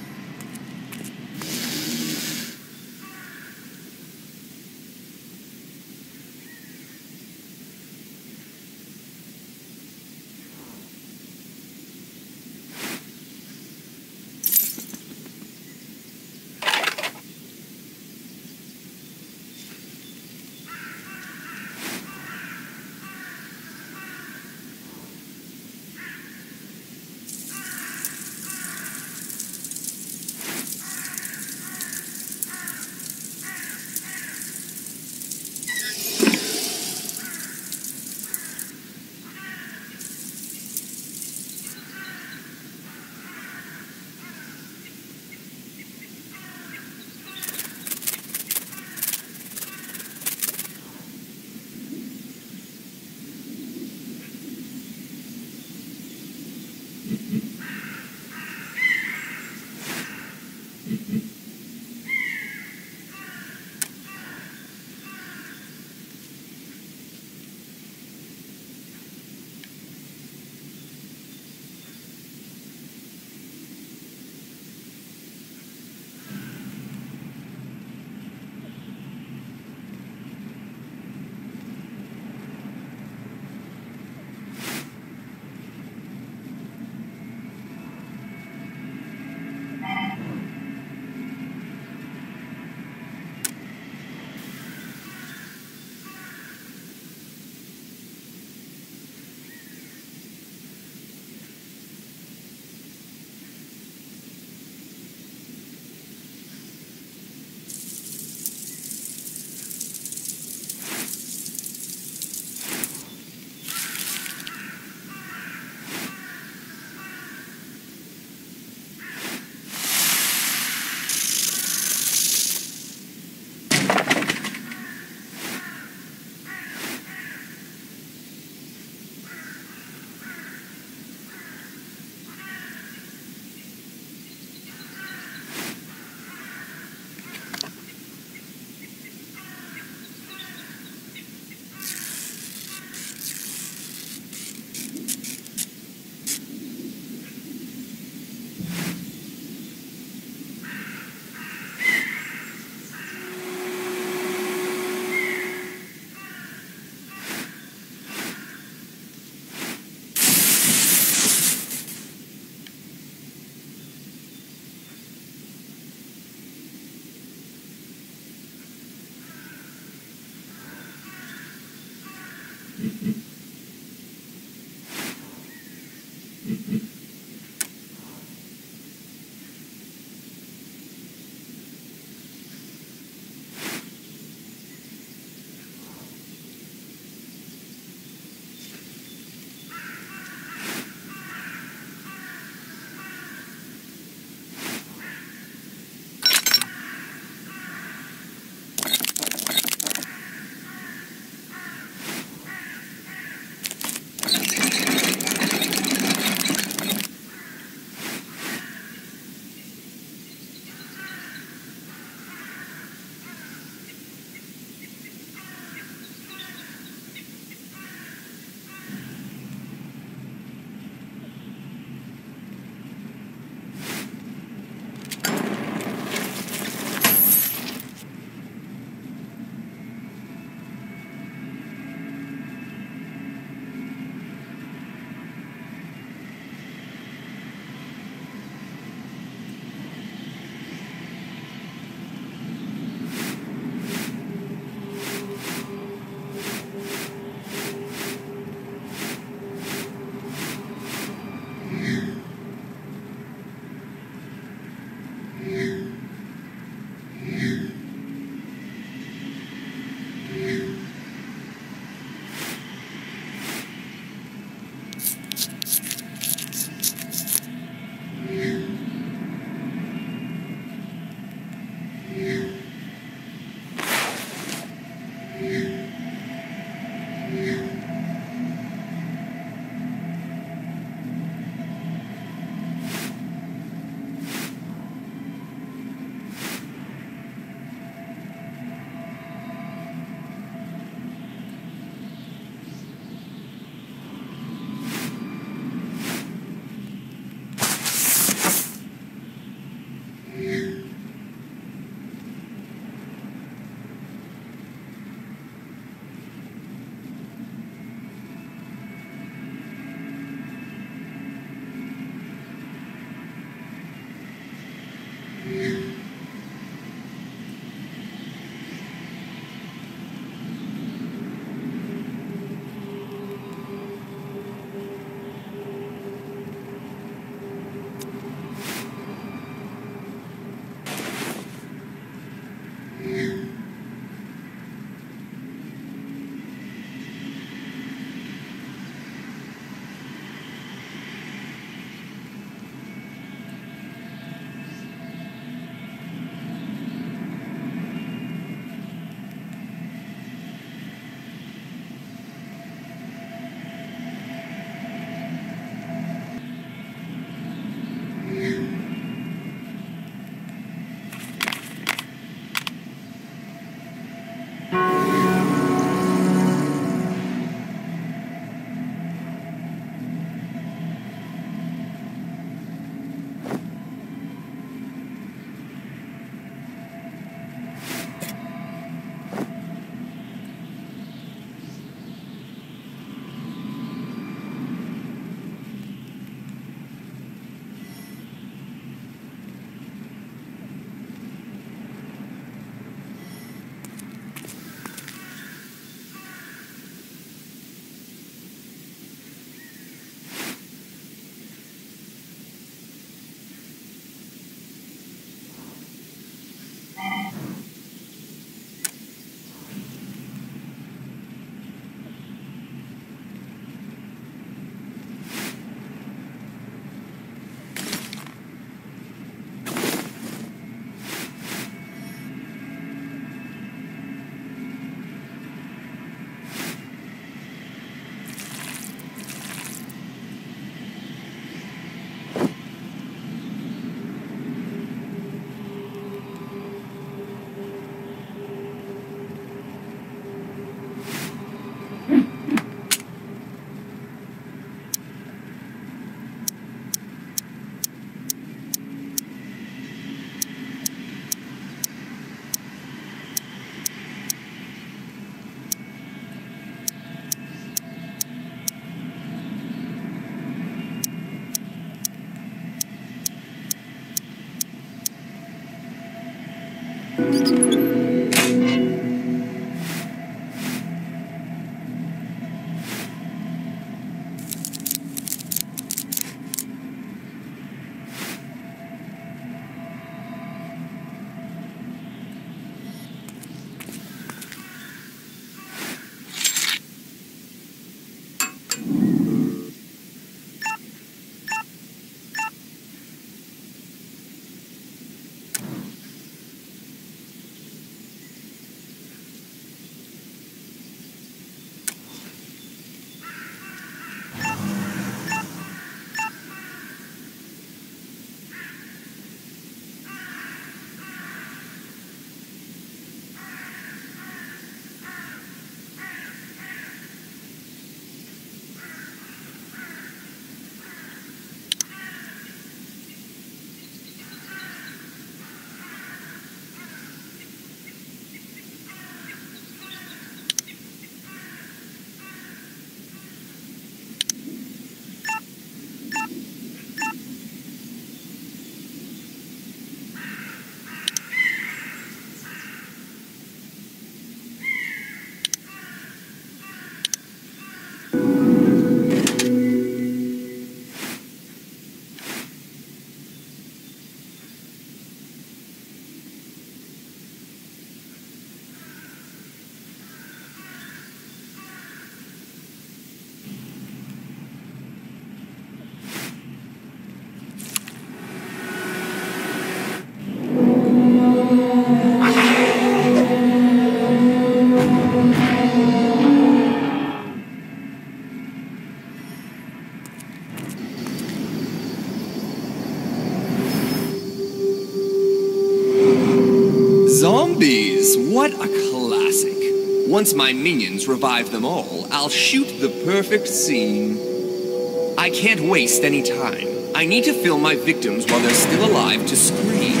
What a classic. Once my minions revive them all, I'll shoot the perfect scene. I can't waste any time. I need to film my victims while they're still alive to scream.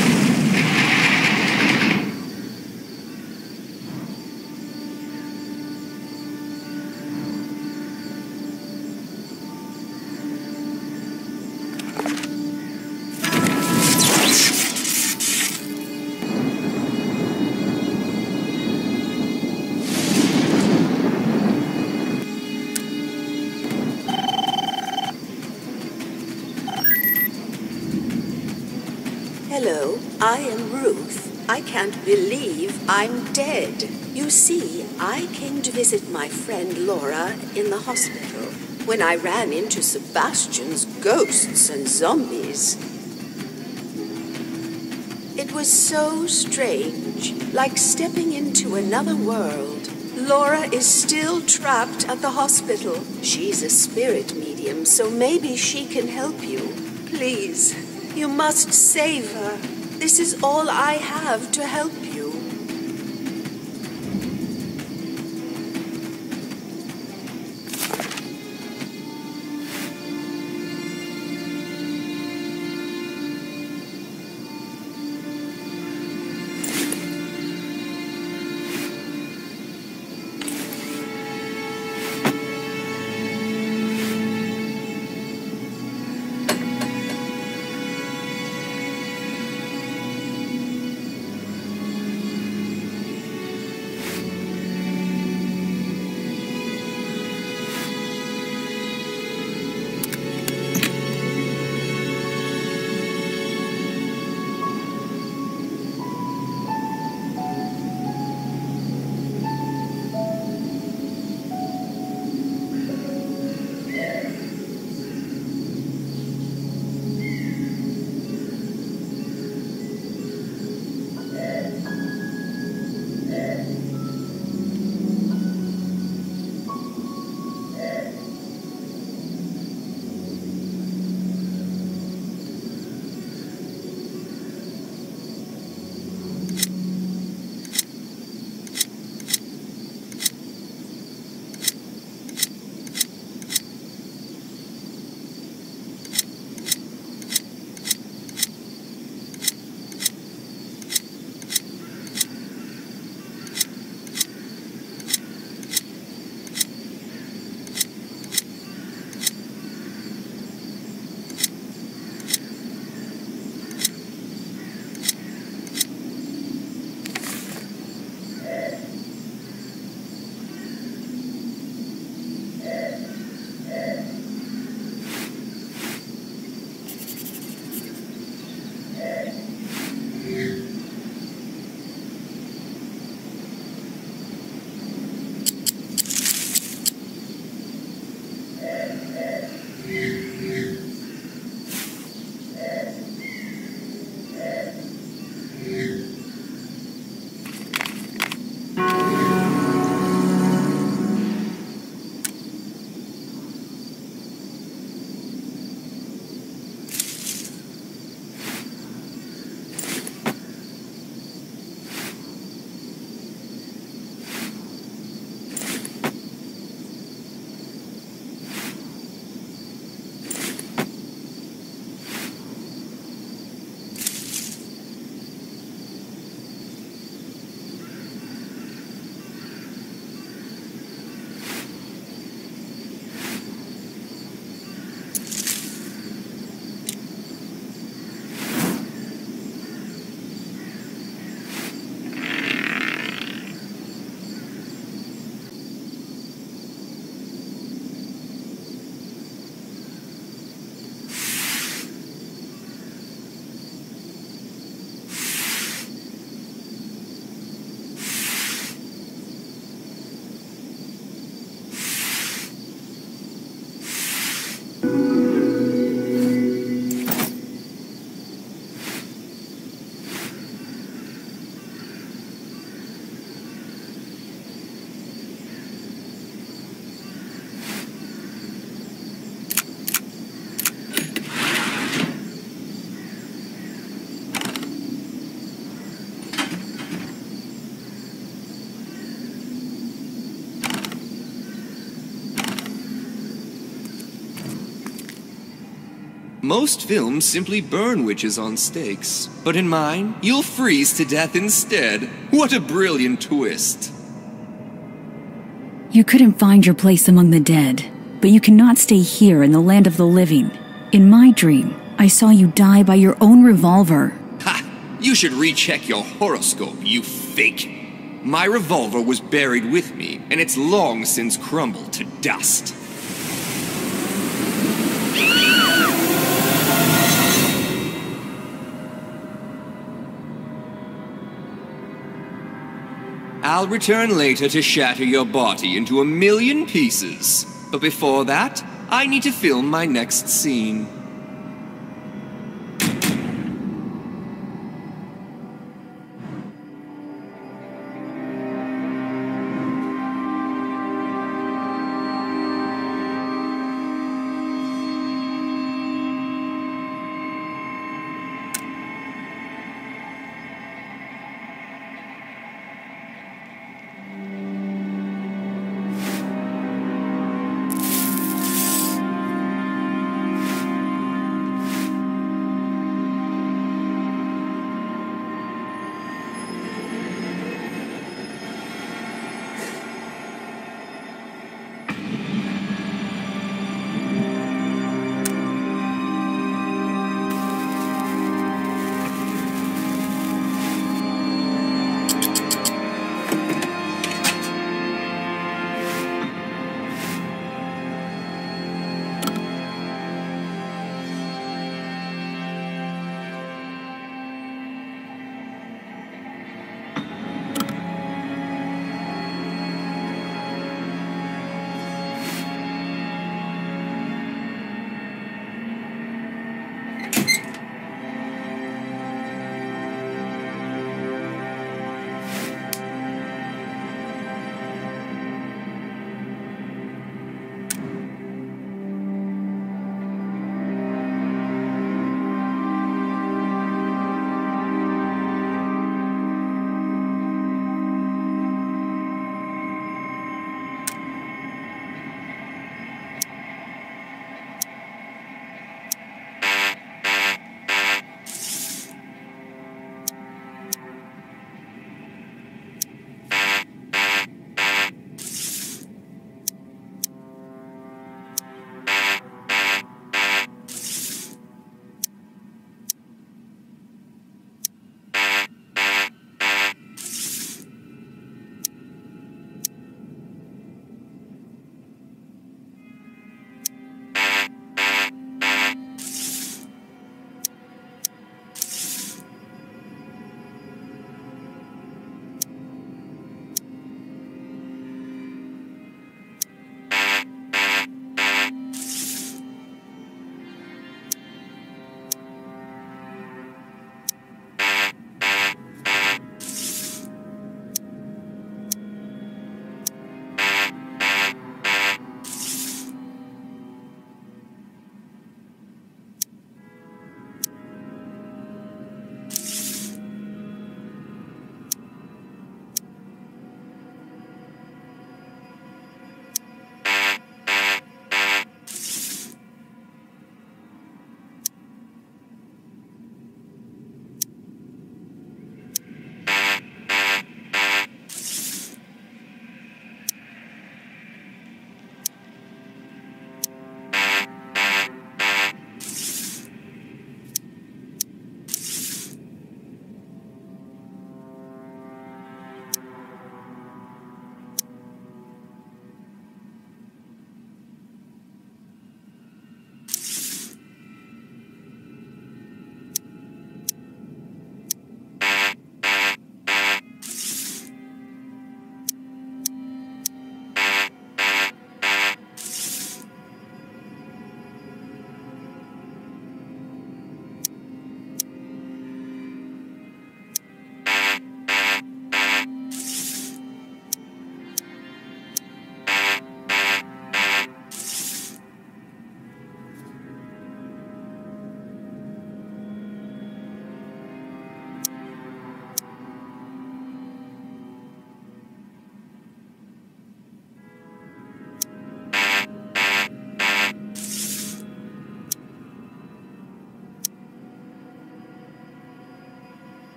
Hello, I am Ruth. I can't believe I'm dead. You see, I came to visit my friend Laura in the hospital when I ran into Sebastian's ghosts and zombies. It was so strange, like stepping into another world. Laura is still trapped at the hospital. She's a spirit medium, so maybe she can help you. Please. You must save her. This is all I have to help you. Most films simply burn witches on stakes, but in mine, you'll freeze to death instead. What a brilliant twist. You couldn't find your place among the dead, but you cannot stay here in the land of the living. In my dream, I saw you die by your own revolver. Ha! You should recheck your horoscope, you fake. My revolver was buried with me, and it's long since crumbled to dust. I'll return later to shatter your body into 1,000,000 pieces. But before that, I need to film my next scene.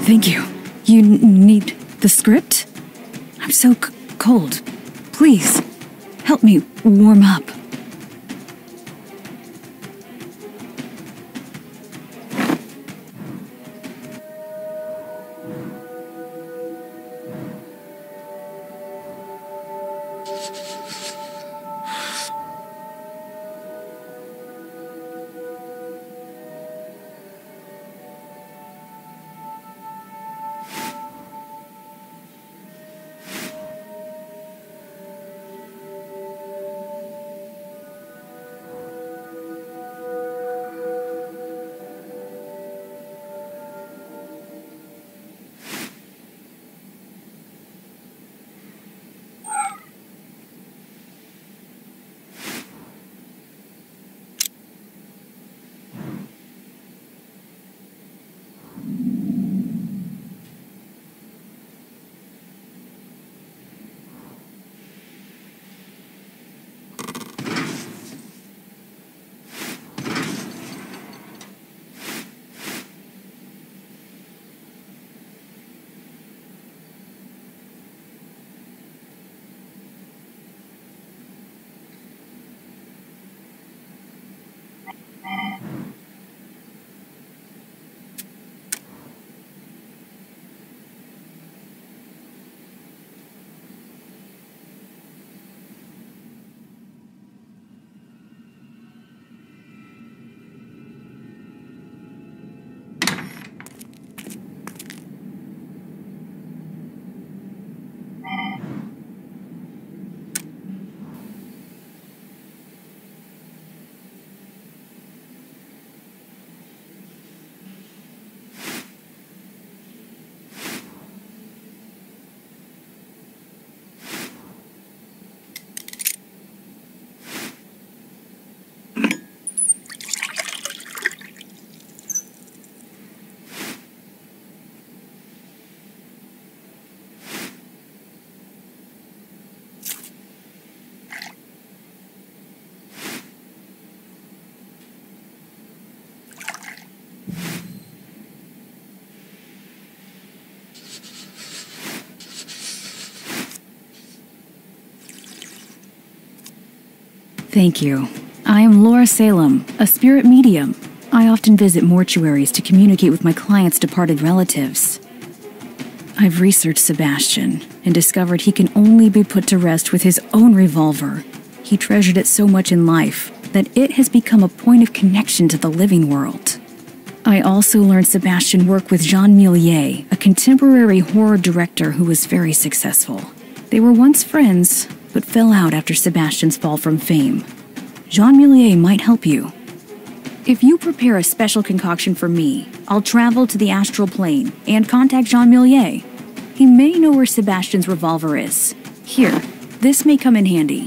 Thank you. You need the script? I'm so cold. Please, help me warm up. Thank you. I am Laura Salem, a spirit medium. I often visit mortuaries to communicate with my clients' departed relatives. I've researched Sebastian and discovered he can only be put to rest with his own revolver. He treasured it so much in life that it has become a point of connection to the living world. I also learned Sebastian worked with Jean Millier, a contemporary horror director who was very successful. They were once friends, but fell out after Sebastian's fall from fame. Jean Millier might help you. If you prepare a special concoction for me, I'll travel to the astral plane and contact Jean Millier. He may know where Sebastian's revolver is. Here, this may come in handy.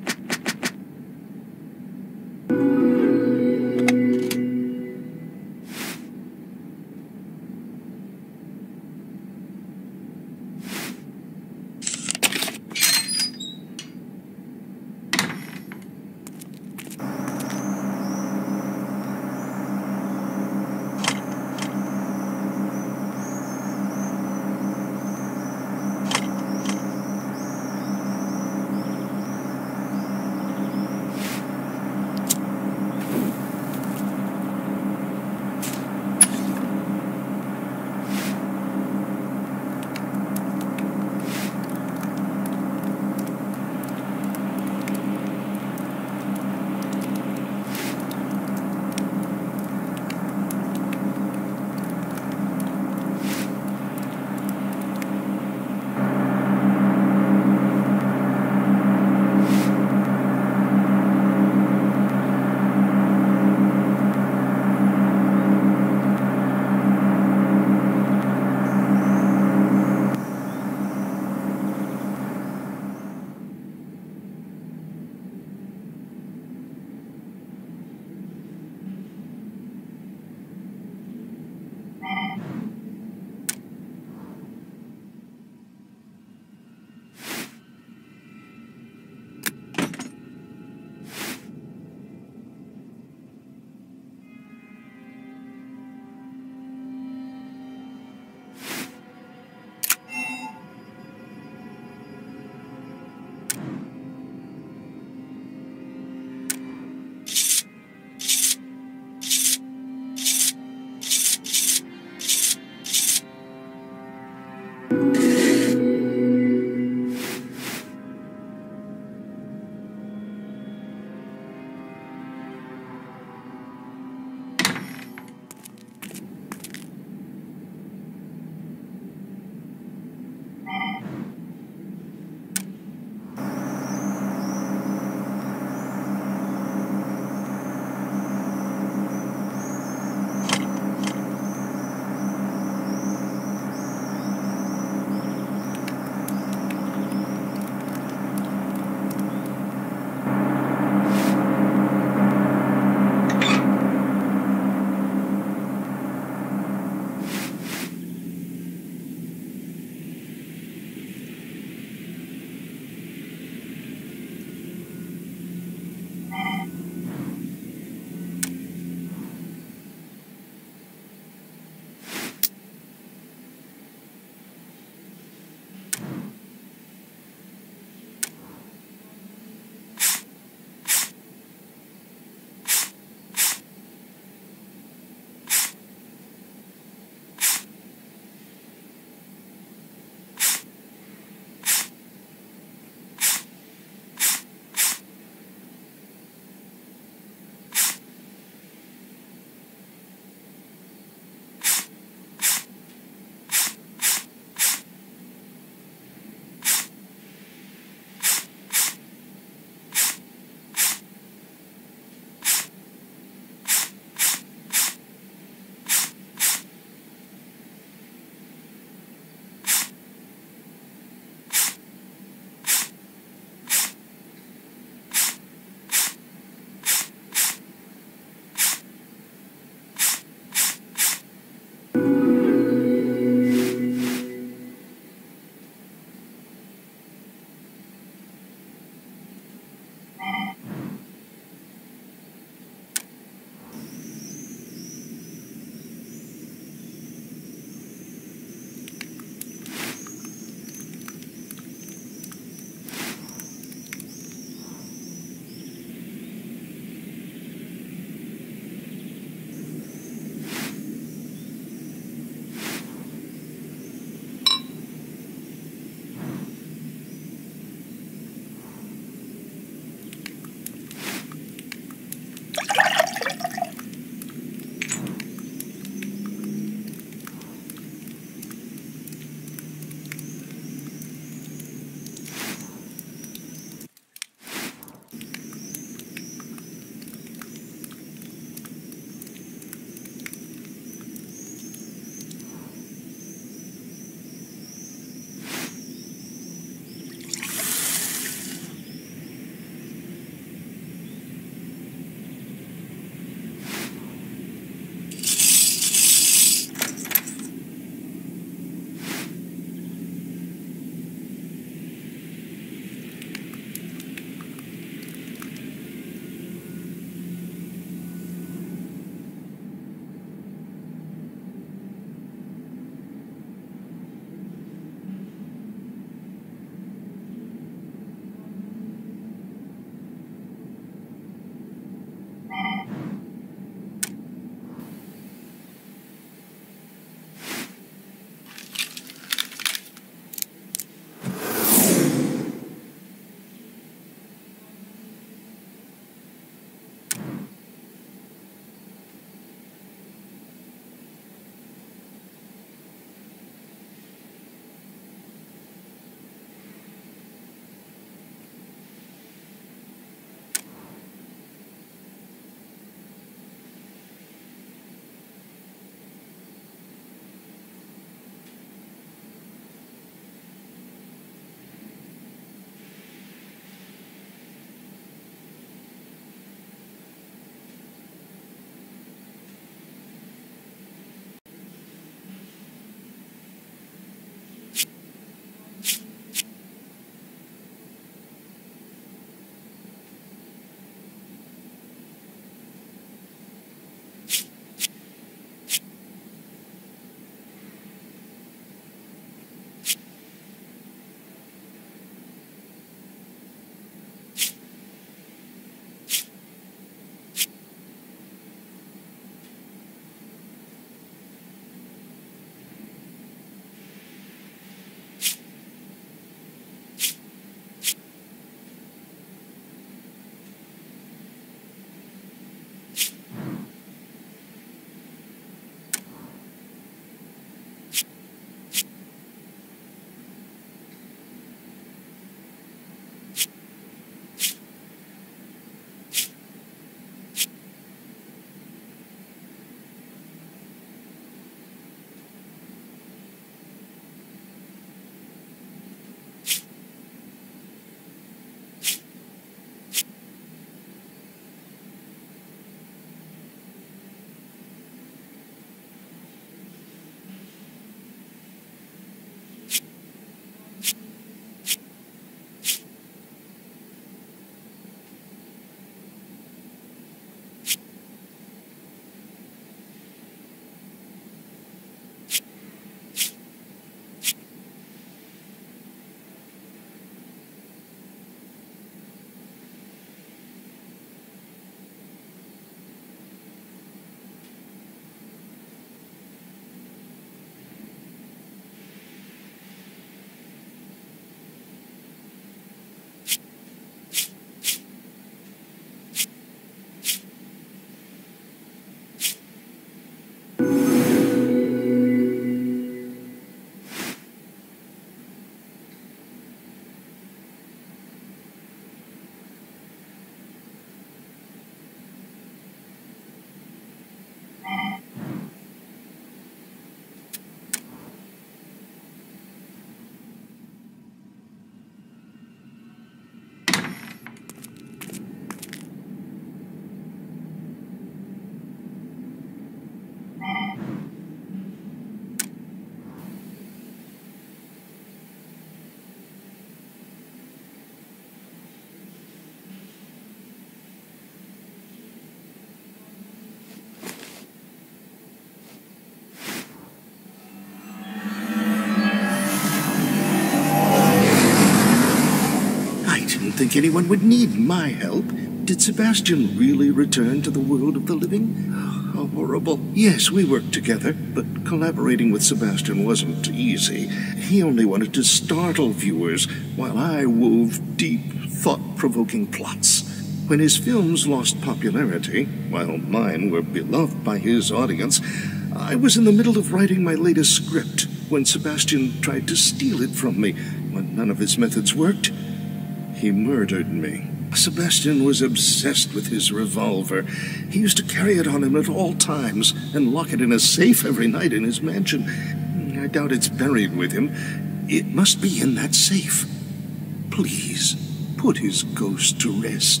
think anyone would need my help. Did Sebastian really return to the world of the living? How horrible. Yes, we worked together, but collaborating with Sebastian wasn't easy. He only wanted to startle viewers, while I wove deep, thought-provoking plots. When his films lost popularity, while mine were beloved by his audience, I was in the middle of writing my latest script when Sebastian tried to steal it from me. When none of his methods worked, he murdered me. Sebastian was obsessed with his revolver. He used to carry it on him at all times and lock it in a safe every night in his mansion. I doubt it's buried with him. It must be in that safe. Please, put his ghost to rest.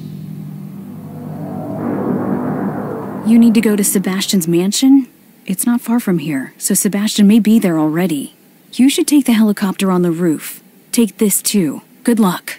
You need to go to Sebastian's mansion? It's not far from here, so Sebastian may be there already. You should take the helicopter on the roof. Take this too. Good luck.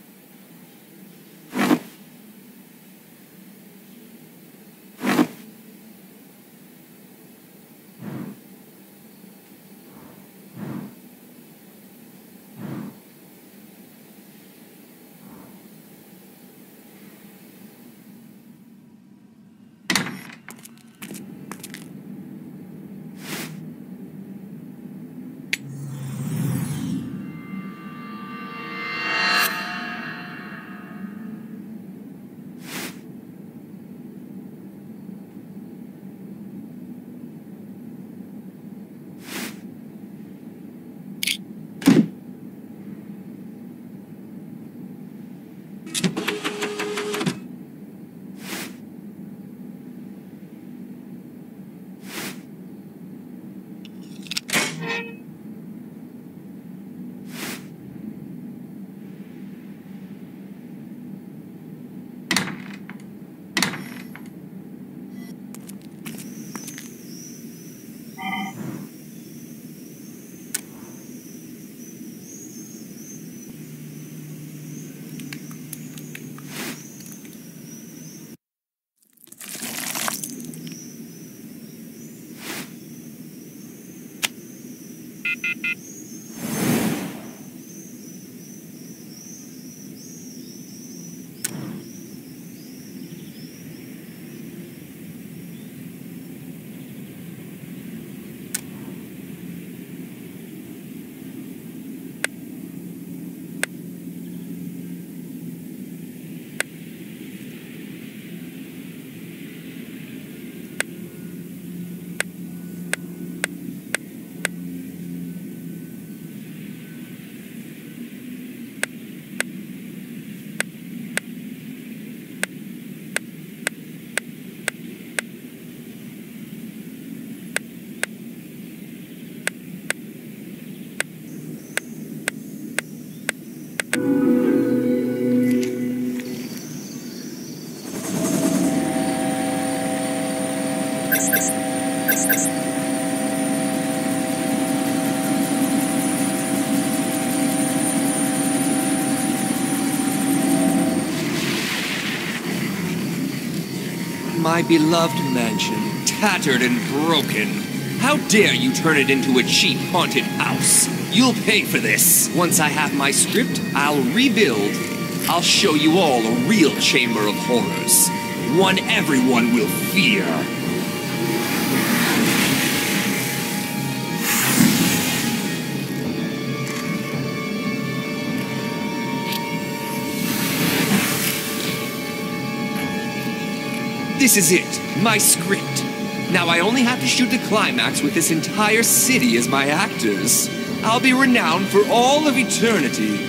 My beloved mansion, tattered and broken. How dare you turn it into a cheap haunted house? You'll pay for this. Once I have my script, I'll rebuild. I'll show you all a real chamber of horrors. One everyone will fear. This is it, my script. Now I only have to shoot the climax with this entire city as my actors. I'll be renowned for all of eternity.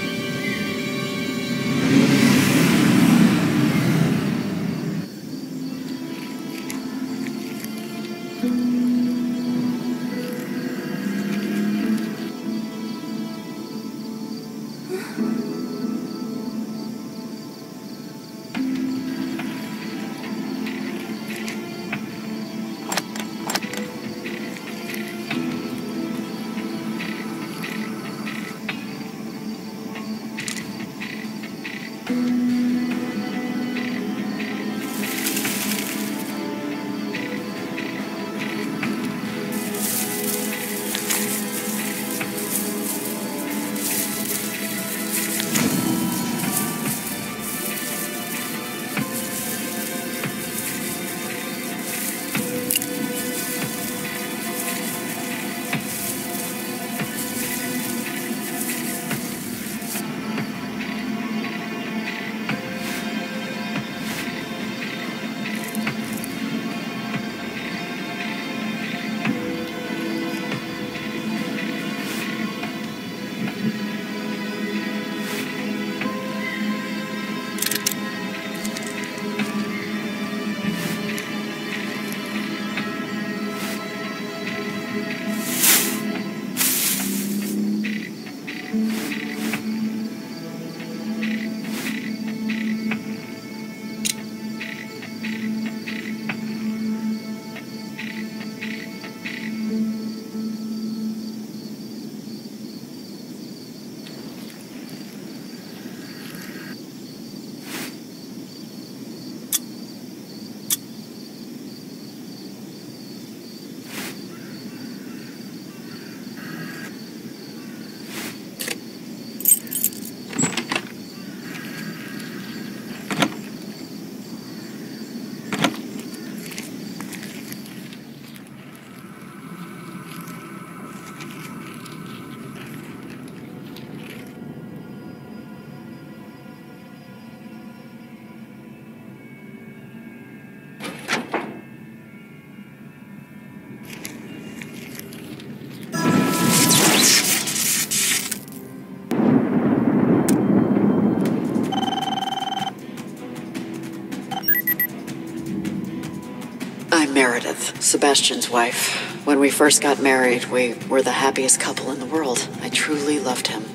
Meredith, Sebastian's wife. When we first got married, we were the happiest couple in the world. I truly loved him.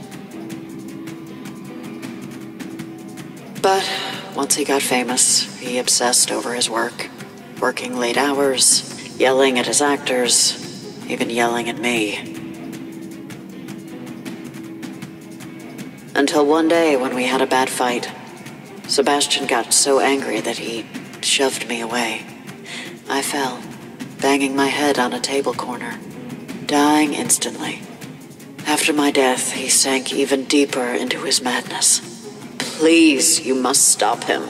But once he got famous, he obsessed over his work. Working late hours, yelling at his actors, even yelling at me. Until one day when we had a bad fight, Sebastian got so angry that he shoved me away. I fell, banging my head on a table corner, dying instantly. After my death, he sank even deeper into his madness. Please, you must stop him.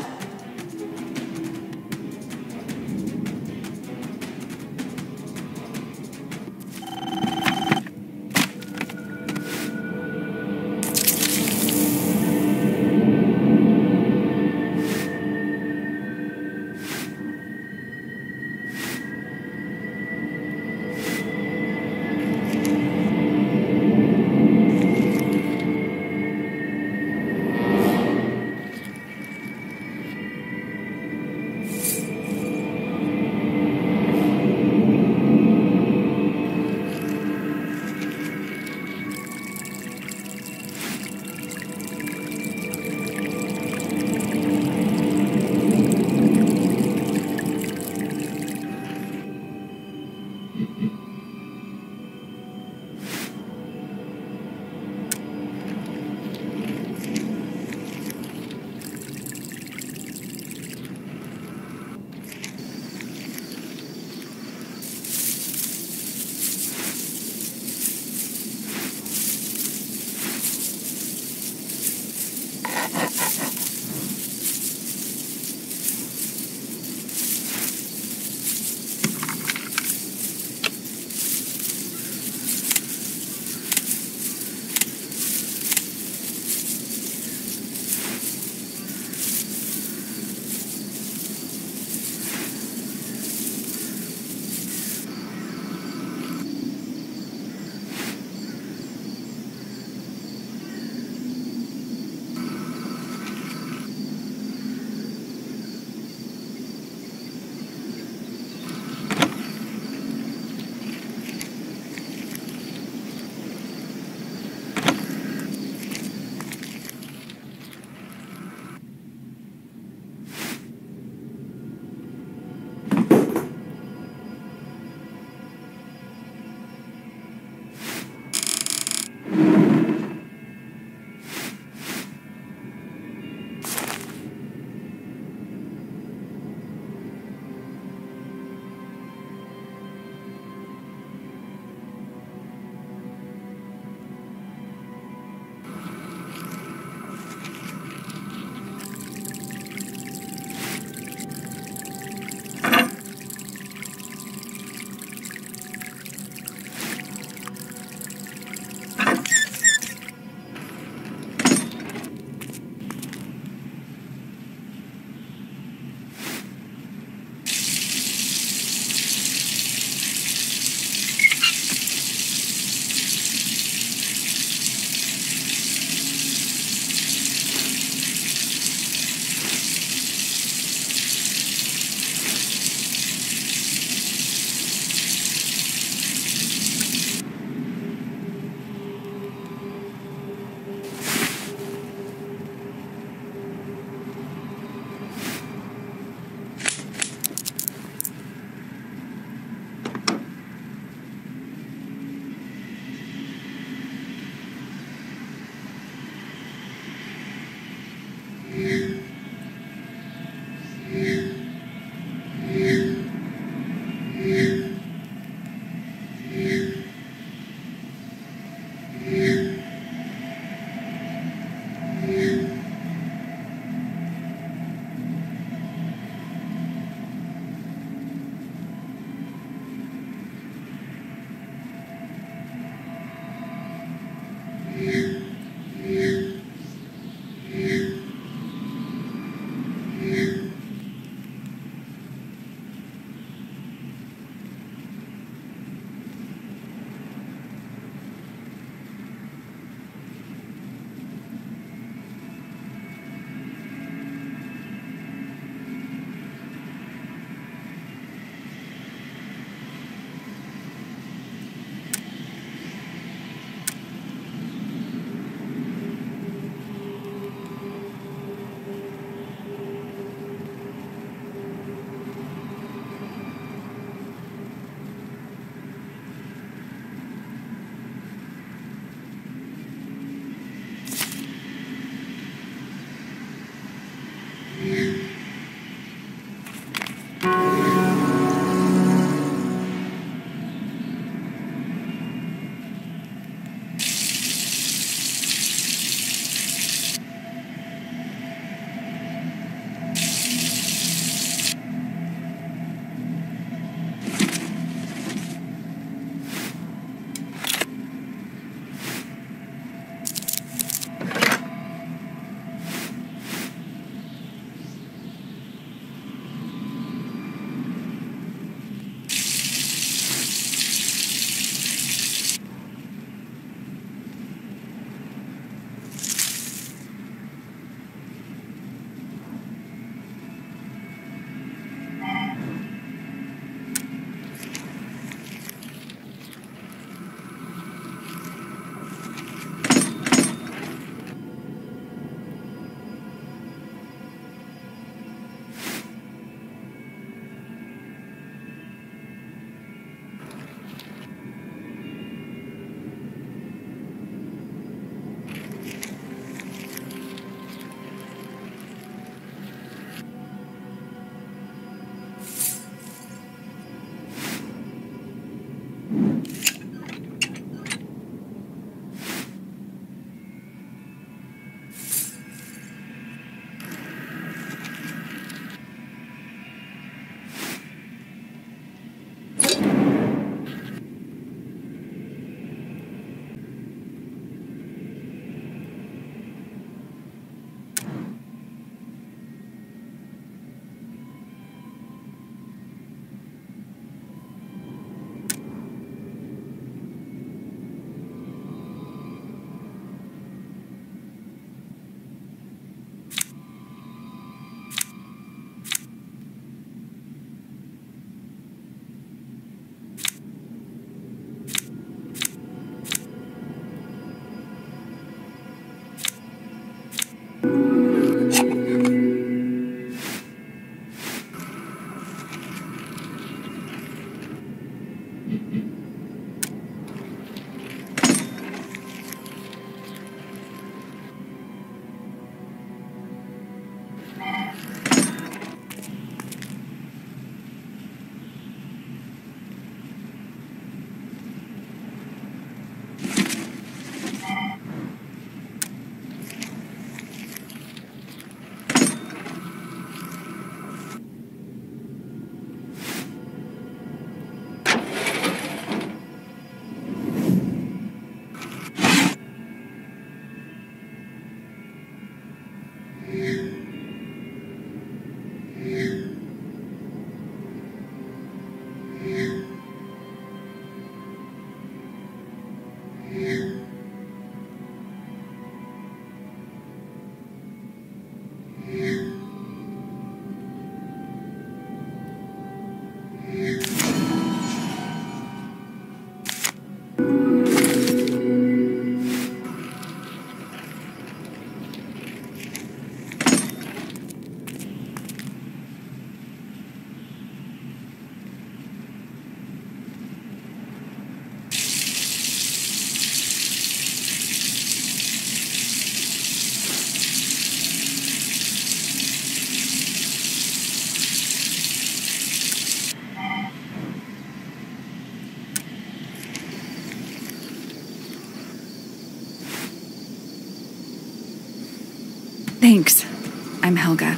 Thanks. I'm Helga.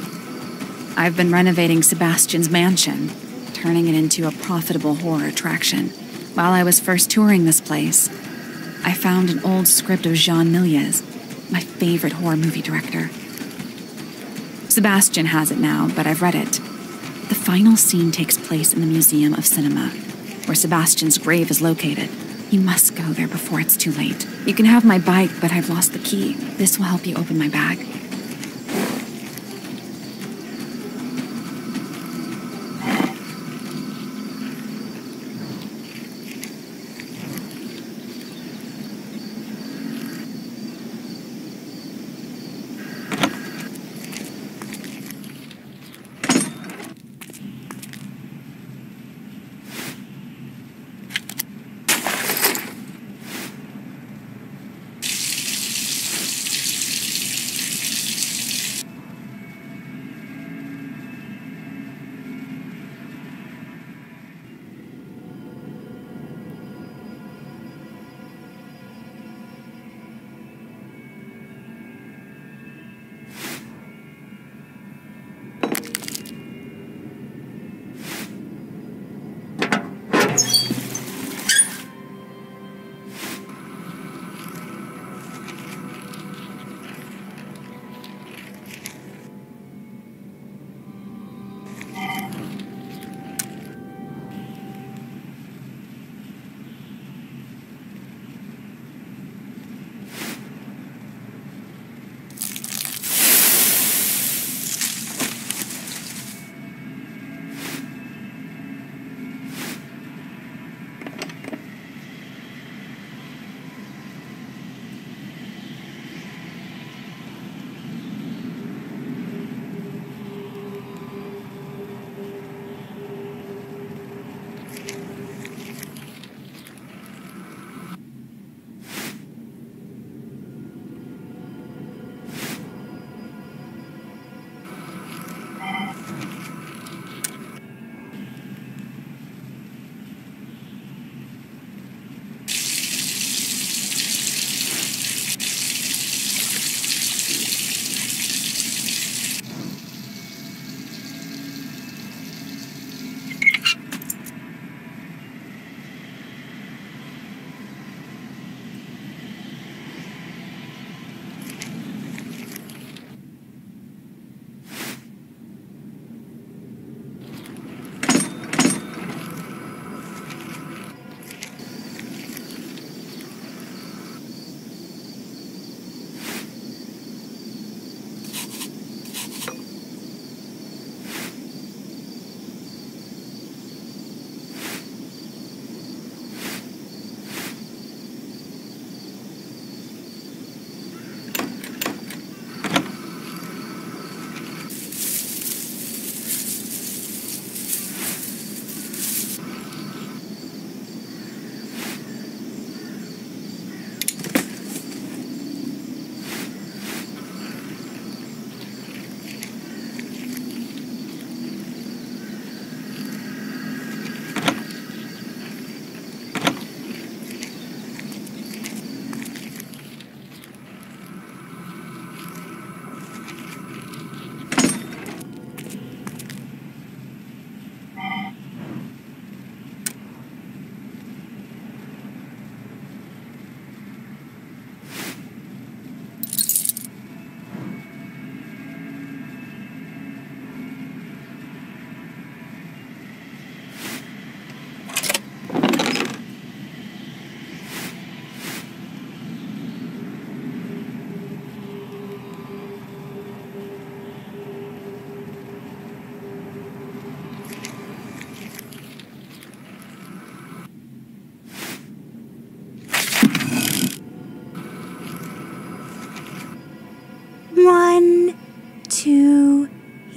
I've been renovating Sebastian's mansion, turning it into a profitable horror attraction. While I was first touring this place, I found an old script of Jean Milius, my favorite horror movie director. Sebastian has it now, but I've read it. The final scene takes place in the Museum of Cinema, where Sebastian's grave is located. You must go there before it's too late. You can have my bike, but I've lost the key. This will help you open my bag.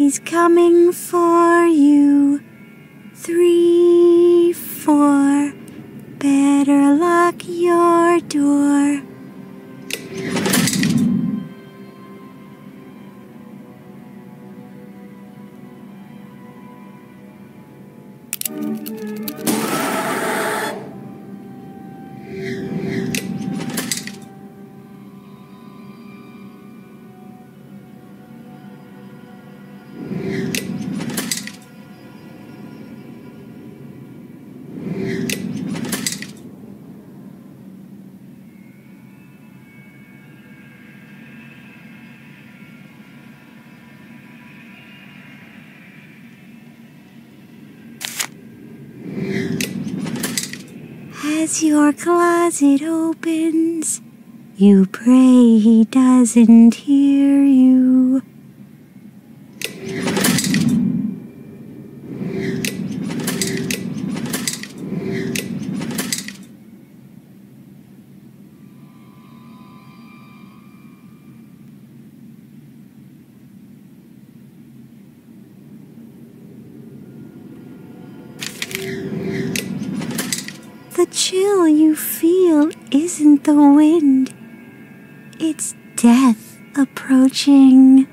He's coming for you. 3, 4. Better lock your door. As your closet opens, you pray he doesn't hear you. The chill you feel isn't the wind. It's death approaching.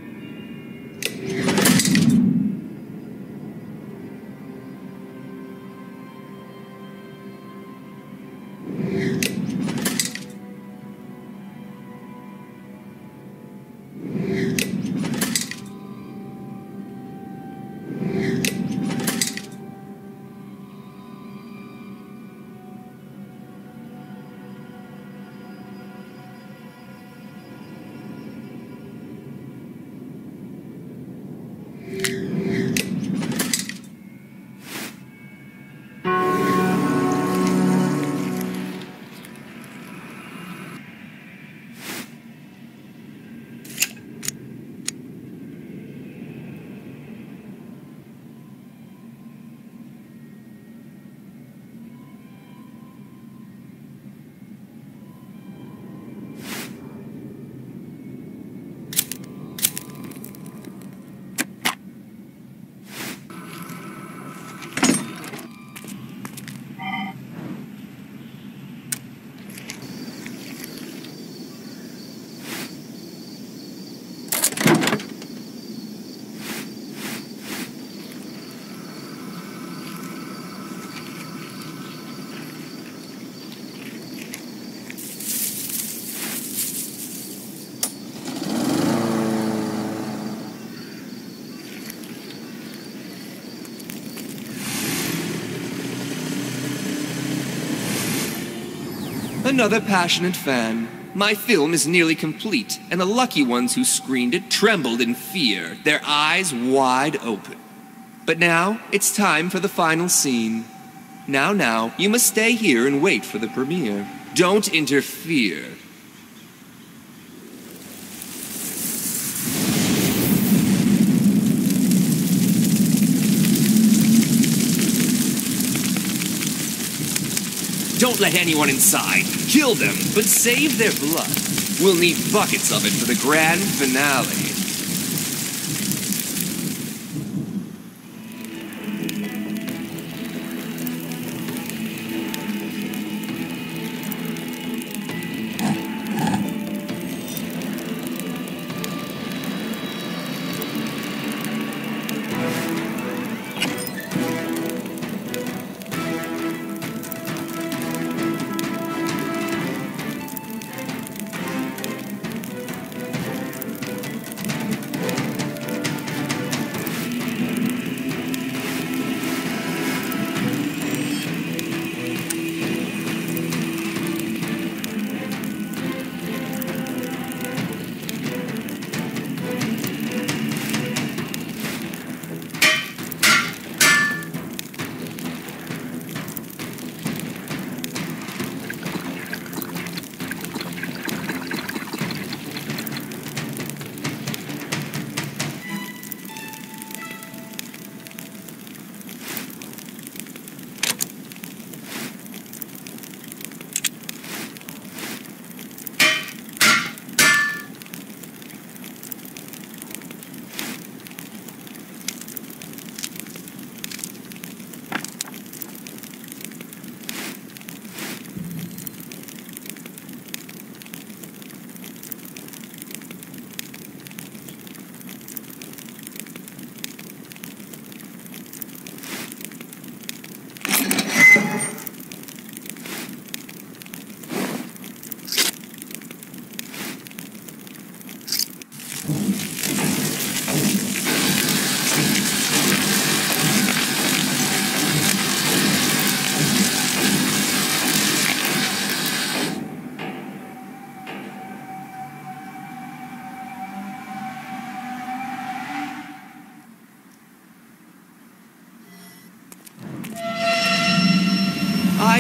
Another passionate fan. My film is nearly complete, and the lucky ones who screened it trembled in fear, their eyes wide open. But now, it's time for the final scene. Now, you must stay here and wait for the premiere. Don't interfere. Don't let anyone inside. Kill them, but save their blood. We'll need buckets of it for the grand finale.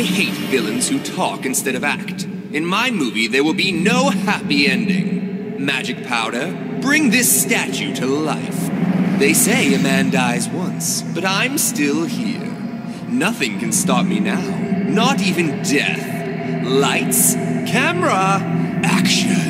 hate villains who talk instead of act. In my movie, there will be no happy ending. Magic powder, bring this statue to life. They say a man dies once, but I'm still here. Nothing can stop me now, not even death. Lights, camera, action.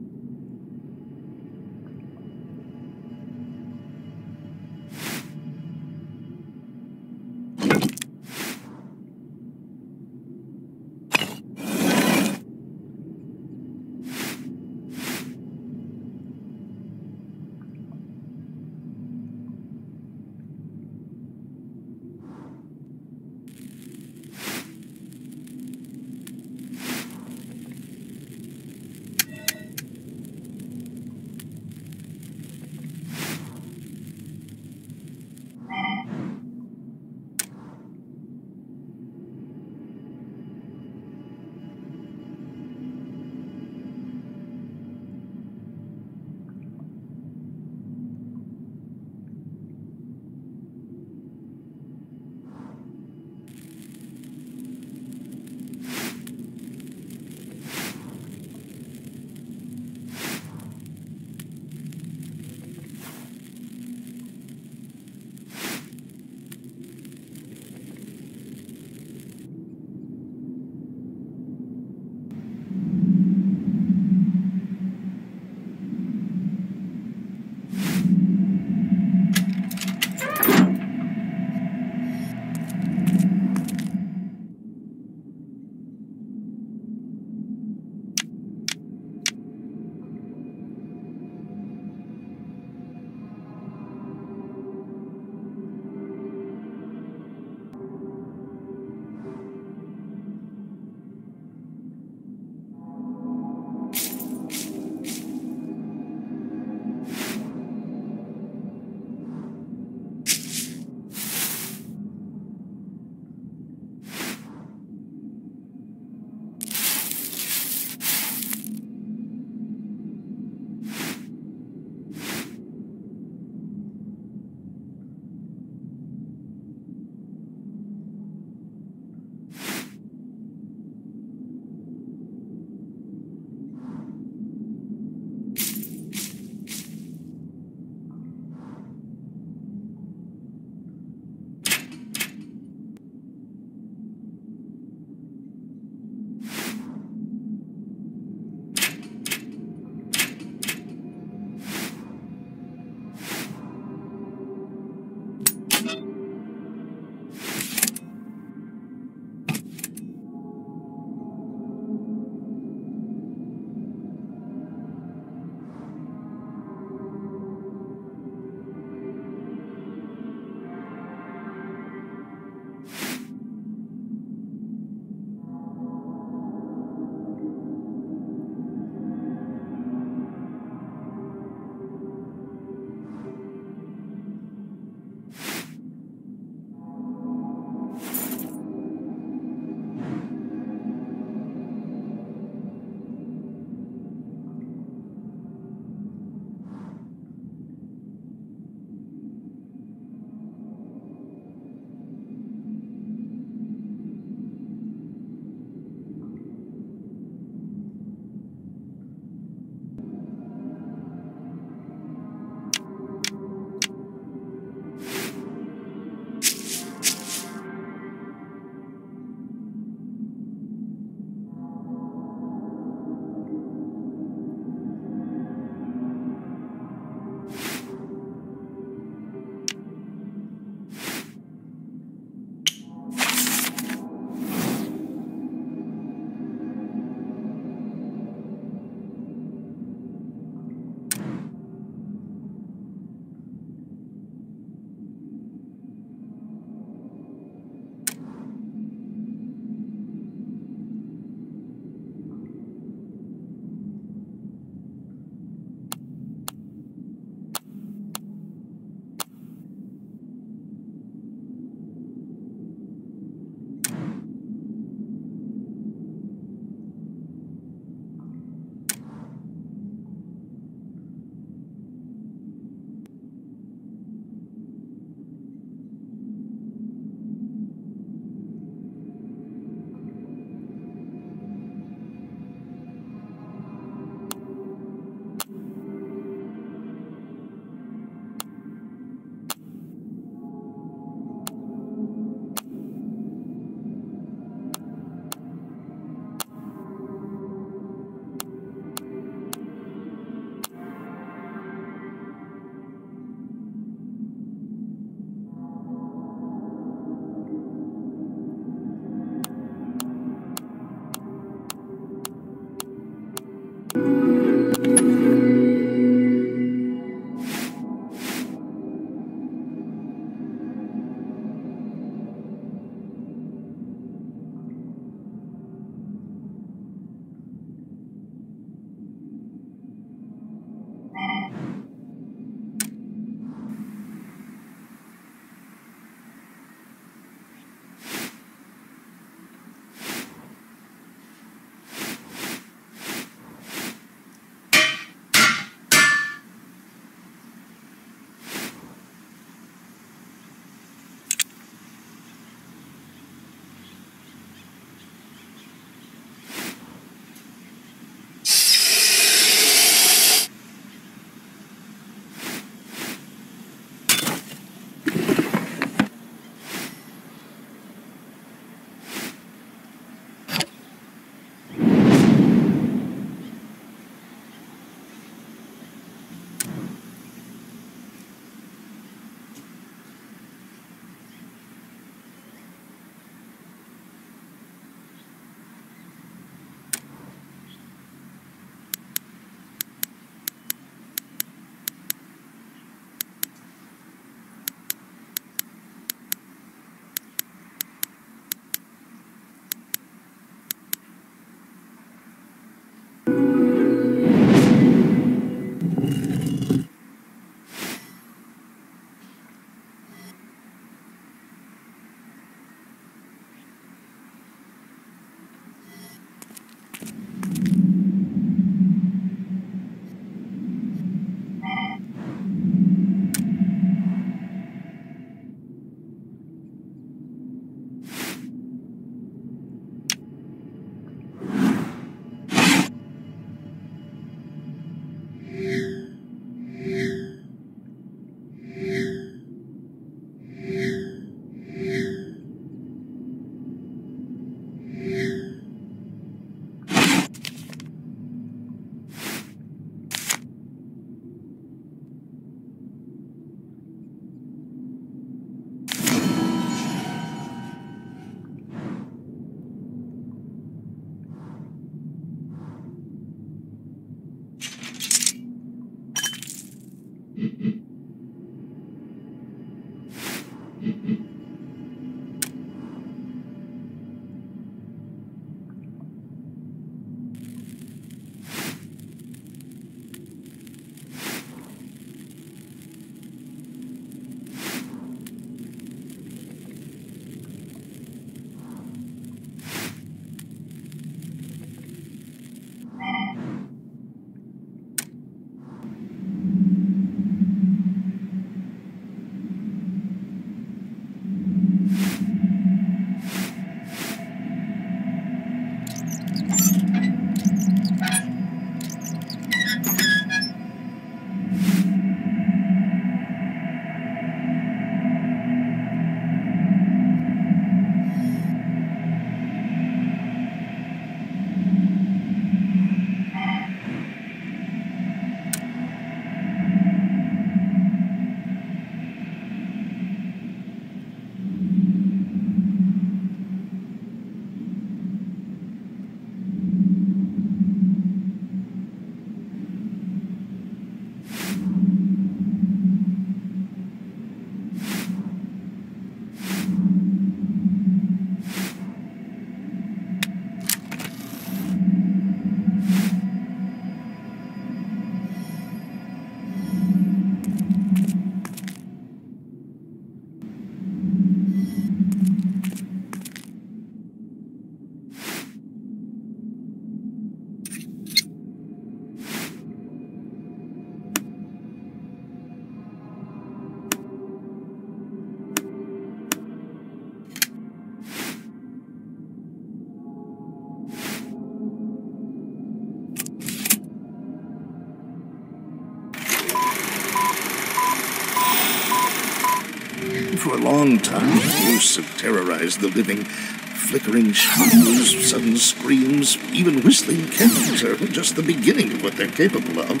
For a long time, ghosts have terrorized the living. Flickering shadows, sudden screams, even whistling candles are just the beginning of what they're capable of.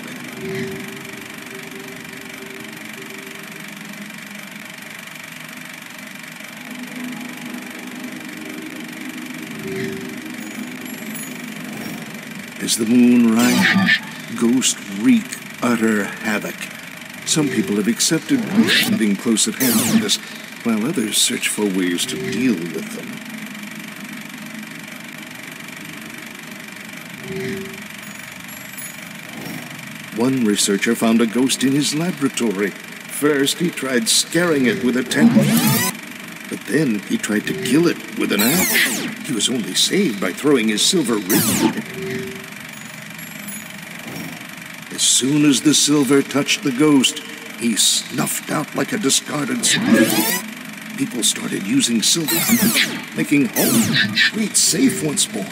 As the moon rises, ghosts wreak utter havoc. Some people have accepted living close at hand with us, while others search for ways to deal with them. One researcher found a ghost in his laboratory. First, he tried scaring it with a tent, but then he tried to kill it with an axe. He was only saved by throwing his silver ring. As soon as the silver touched the ghost, he snuffed out like a discarded cigarette. People started using silver, making homes and streets safe once more.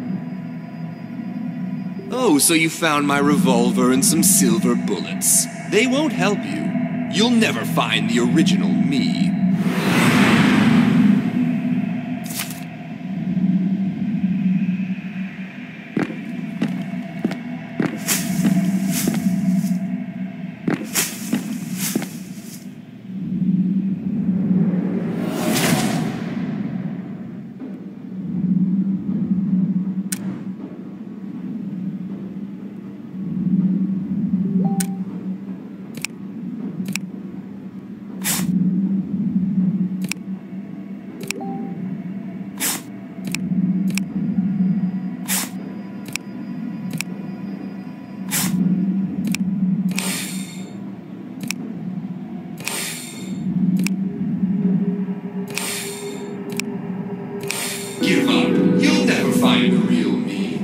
Oh, so you found my revolver and some silver bullets. They won't help you. You'll never find the original me. Give up. You'll never find the real me.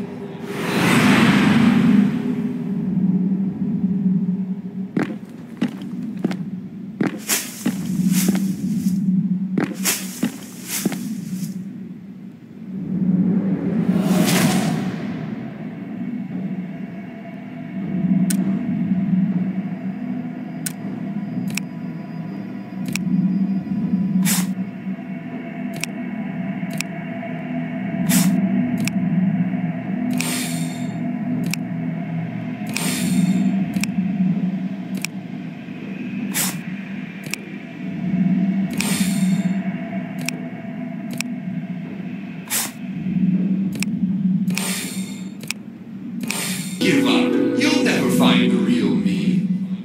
Give up. You'll never find the real me.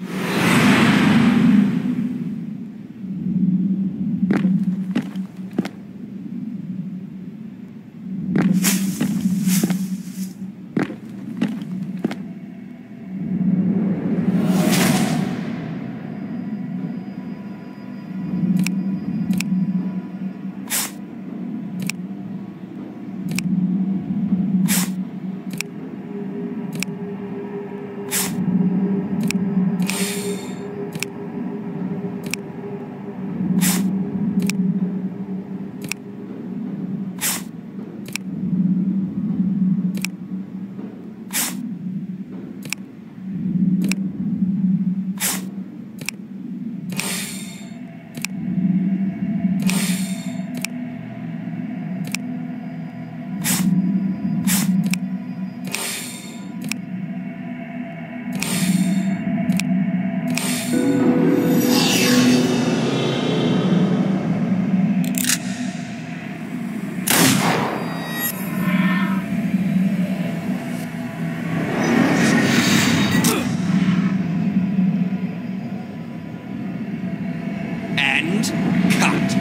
And cut.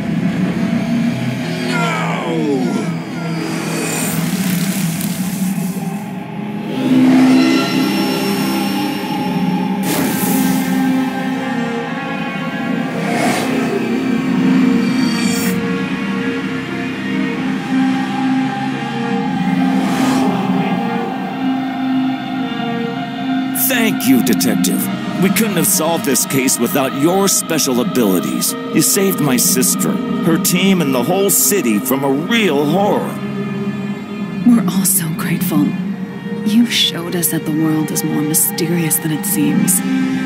No! Thank you, Detective. We couldn't have solved this case without your special abilities. You saved my sister, her team, and the whole city from a real horror. We're all so grateful. You showed us that the world is more mysterious than it seems.